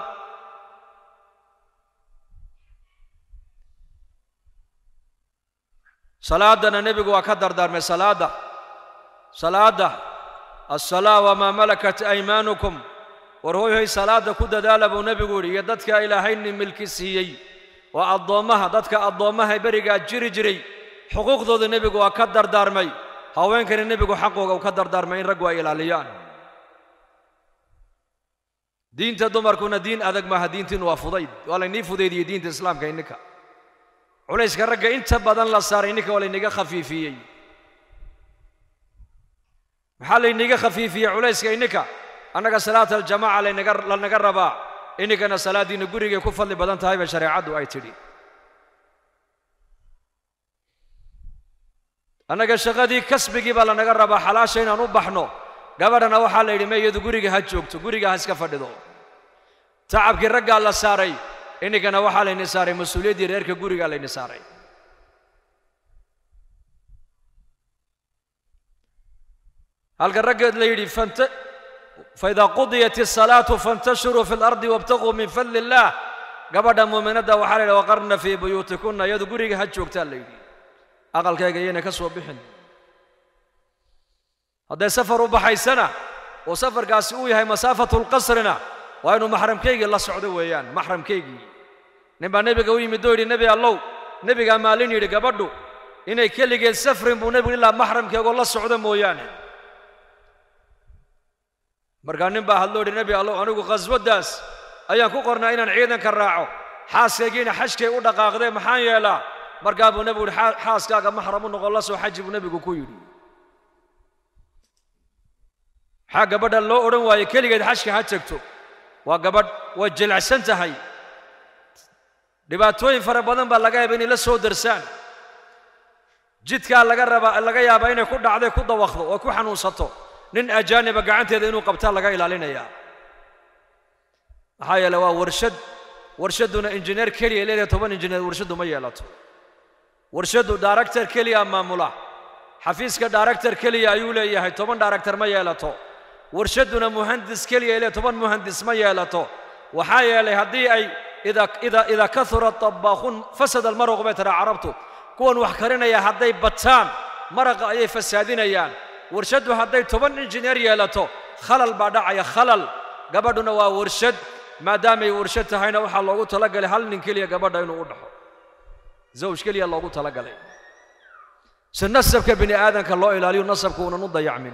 salaadana nabigu waa ka dardaarmay salaada salaada as-salaa wa ma malakat aymanukum war hooye salaada ku dadaala buu nabigu yiri dadka ilaahayni milki siiyay waa addoomaha dadka addoomaha bariga jiri jiray xuquuqdooda nabigu waa ka dardaarmay haweenkana nabigu xaqooga uu ka dardaarmay in rag waa ilaaliyaan diinta dumarkuna diin adag ma diintiin waa fudayd wala ni fudaydii diinta islaamka inaka culayska ragga inta badan la saaray inaka wala inaga khafiifiyay maxaa la inaga khafiifiyay culayska inaka annaga salaatul jamaa la inaga la naga rabaa inagana salaadiina guriga ku fadli badan tahay ba shariicadu ay tiri annaga shaqadii kasbigi baa la naga rabaa xalaasha inaan u baxno gabadhana waxaa la yidhi meeyadu guriga ha joogto guriga ha iska fadhido tacabkii raggaa la saaray inagana waxaa layni saaray mas-uuliyaddii reerka guriga layni saaray halka raggeed la yidhi fanta فإذا قضيت الصلاة فانتشروا في الأرض وابتغوا من فضل الله gabadha muuminada waxa la yidhi waqarna fii buyuutikunna iyadu guriga ha joogtaa la yidhi aqalkayga iyana ka soo bixin hadday safar u baxaysana oo safarkaasi uu yahay masaafatul qasrina waa inuu maxramkaygii la socdo weeyaan maxramkaygii nin baa nebiga u yimid oo yidhi nebi allow nebigaa maalin yidhi gabadhu inay keligeed safrin buu nebigu ilaa maxramkeegoo la socdo mooyaane markaa nin baa hadloo yidhi nebi allow anigu khaswaddaas ayaan ku qornaa inaan ciidanka raaco xaaskaygiina xajkay u dhaqaaqdee maxaan yeelaa markaa buu nebigu yidhi xaaskaaga maxram u noqon la soo xaji buu nebigu ku yidhi maxaa gabadha loo odhan waaye keligeed xajka ha tagto waa gabadh way jilicsan tahay dhibaatooyin fara badan baa laga yaaba inay la soo darsaan jidkaa laga rabaa laga yaabaa inay ku dhacday ku dawaqdo oo ku xanuunsato nin ajaaniba gacanteeda inuu qabtaa laga ilaalinayaa maxaa yeele waa warshad warshadduna injineer keliya leedahay toban injineer warshaddu ma yeelato warshaddu director keliya maamula xafiiska director keliya ayuu leeyahay toban director ma yeelato warshadduna muhandis keliya leedahay toban muhandis ma yeelato waxaa yeelay haddii ay ida ida ida kathura tabbaakhun fasada almaraq bay tara carabtu kuwan wax karinaya hadday bataan maraqa ayay fasaadinayaan warshaddu hadday toban injineer yeelato khalal baa dhacaya khalal gabadhuna waa warshad maadaamay warshad tahayna waxaa loogu talagalay hal nin keliya gabadha inuu u dhaxo zawj keliya loogu talagalay si nasabka bini aadanka loo ilaaliyo nasabku uunan u dayacmin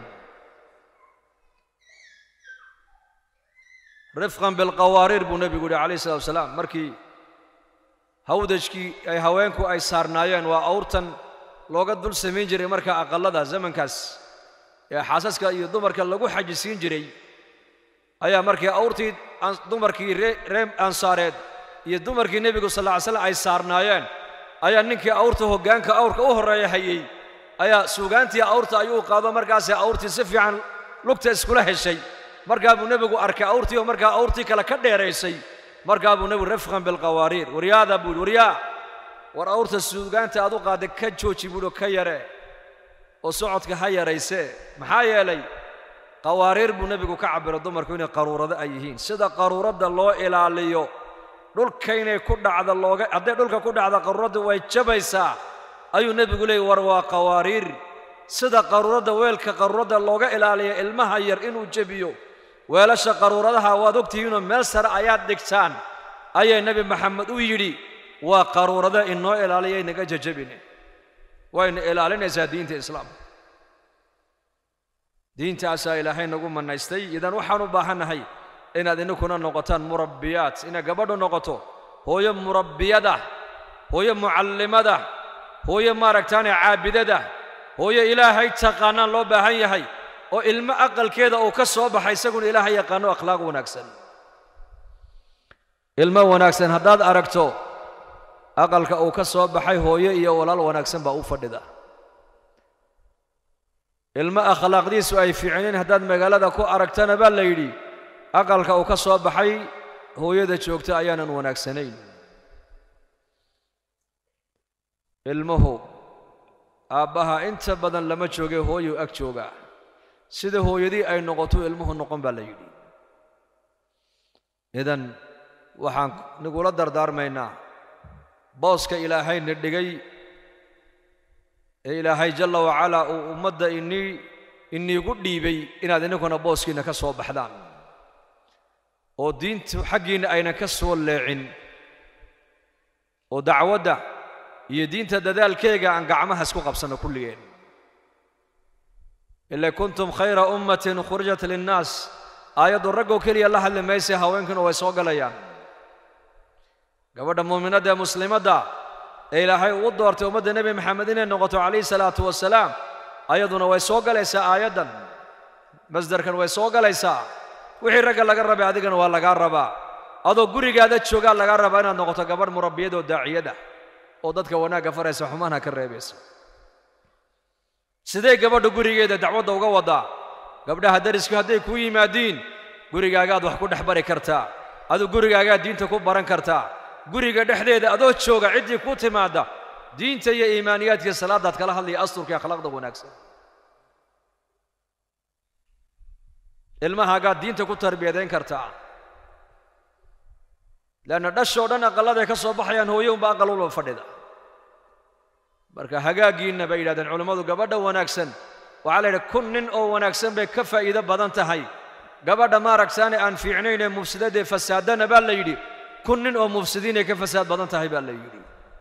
rifqan bilqawaariir buu nebigu yidhi calayhi salatu wasalaam markii hawdajkii ay haweenku ay saarnaayeen waa awrtan looga dul samayn jiray markaa aqallada zamankaas ee xaasaska iyo dumarka lagu xajisiin jiray ayaa markii awrtii dumarkii reer ansaareed iyo dumarkii nebigu sal alla ly slam ay saarnaayeen ayaa ninkii awrta hoggaanka awrka u horreeya hayey ayaa suugaantii awrta ayuu qaado markaasee awrtii si fiican lugta iskula heshay markaa buu nebigu arkay awrtii oo markaa awrtii kale ka dheeraysay markaa buu nebigu rifqan bilqawaariir waryaada buu waryaa war awrta suugaanta aad u qaaday ka jooji buuhi ka yare oo socodka ha yaraysee maxaa yeelay qawaariir buu nebigu ka cabbiray dumarku inay qaruurado ay yihiin sida qaruuradda loo ilaaliyo dhulka inay ku dhacda looga hadday dhulka ku dhacda qaruuradda way jabaysaa ayuu nebigu leeyay war waa qawaariir sida qaruuradda weelka qaruuradda looga ilaaliya ilmaha yar inuu jebiyo weelasha qaruuradaha waad ogtihiinoo meel sare ayaad dhigtaan ayay nebi maxamed u yidhi waa qaruurada inoo ilaaliya inaga jajabine wayna ilaalinaysaa diinta islaamka diintaasaa ilaahay nagu manaystay idan waxaan u baahannahay inaad inkuna noqotaan murabbiyaat inay gabadhu noqoto hooyo murabbiyada hooyo mucallimada hooyo maaragtaane caabidada hooyo ilaahay taqaanaan loo baahan yahay oo ilmo aqalkeeda uu ka soo baxay isaguna ilaahay yaqaano akhlaaq wanaagsan ilmo wanaagsan haddaad aragto aqalka uu ka soo baxay hooyo iyo walaal wanaagsan baa u fadhida ilmo akhlaaqdiisu ay fiicneen haddaad magaalada ku aragtana baa la yidhi aqalka uu ka soo baxay hooyada joogta ayaanan wanaagsanayn ilmuhu aabbaha inta badan lama joogay hooyuu ag joogaa sida hooyadii ay noqoto ilmuhu noqon baa la yidhi idan waxaan nagula dardaarmaynaa booska ilaahayna dhigay ee ilaahay jalla wacalaa uu ummadda inii iniigu dhiibay inaad ininkuna booskiina ka soo baxdaan oo diintu xaggiinna aynan ka soo leecin oo dacwadda iyo diinta dadaalkeega aan gacmaha isku qabsanno kulligeen ila kuntum khayra ummatin khurijat linnaas aayaddu raggoo keliya la hadli mayse haweenkuna way soo galayaan gabadha muuminadda ee muslimadda ee ilaahay ugu doortay ummadda nebi maxamed inay noqoto calayhi salaatu wasalaam ayaduna way soo galaysaa aayaddan masdarkan way soo galaysaa wixii ragga laga rabay adigana waa lagaa rabaa adoo gurigaada joogaa lagaa rabaa inaad noqoto gabadh murabbiyad oo daaciyada oo dadka wanaagga faraysa xumaanha ka reebaysa sidee gabadha gurigeeda dacwadda uga wadaa gabdhaha darisku hadday ku yimaadiin gurigaagaad wax ku dhex bari kartaa aduu gurigaagaad diinta ku baran kartaa guriga dhexdeeda adoo jooga ciddii ku timaadda diinta iyo iimaaniyaadka salaadaad kala hadlaya asturka iyo akhlaaqda wanaagsan ilmahaagaad diinta ku tarbiyadayn kartaa لأن dhashoo dhan aqaladay ka soo baxayaan hooyo baa aqal u fadhida marka hagaagiina bay yiraahdeen culimadu gabadha wanaagsan waxa la yiraahdaa kun nin oo wanaagsan bay ka faa'iido badan tahay gabadha ma aragsaane aan fiicnayn ee mufsidada ee fasaadana baa la yiri kun nin oo mufsidiin ee ka fasaad badan tahay baa la yiri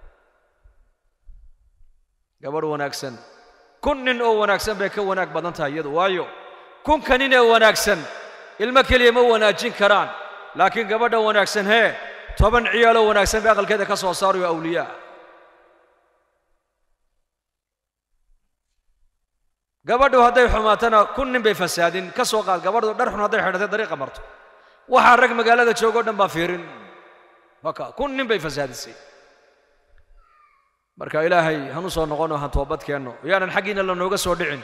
gabadh wanaagsan kun nin oo wanaagsan bay ka wanaag badan tahay iyadu waayo kun kanin ee wanaagsan ilma kaliya ma wanaajin karaan laakiin gabadha wanaagsan hee toban ciyaalo wanaagsan bay aqalkeeda ka soo saarayo awliyaa gabadhu hadday xumaatana kun nin bay fasaadin ka soo qaad gabadhu dhar xun hadday xidhatay dariiqa marto waxa rag magaalada joogo dhan baa fiirin waka kun nin bay fasaadisay marka ilaahay hanu soo noqono han toobad keenno yaanan xaqiina la nooga soo dhicin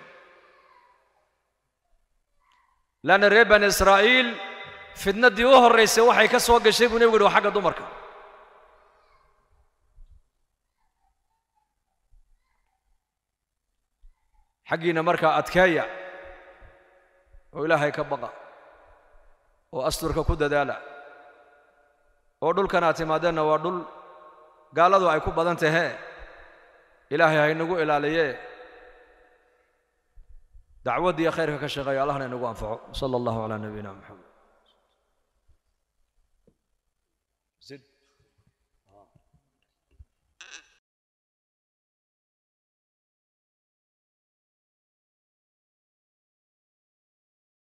lana reer bani israa'iil fitnadii u horeysay waxay ka soo gashay buu nabigu xagga dumarka xaqiina marka adkeeya oo ilaahay ka baqa oo asturka ku dadaala oo dhulkana timaadana waa dhul gaaladu ay ku badan tahay ilaahay hay nagu ilaaliye dacwadii khayrka ka shaqeeyo allahna nagu anfaco sallallahu ala nabiyina muhammad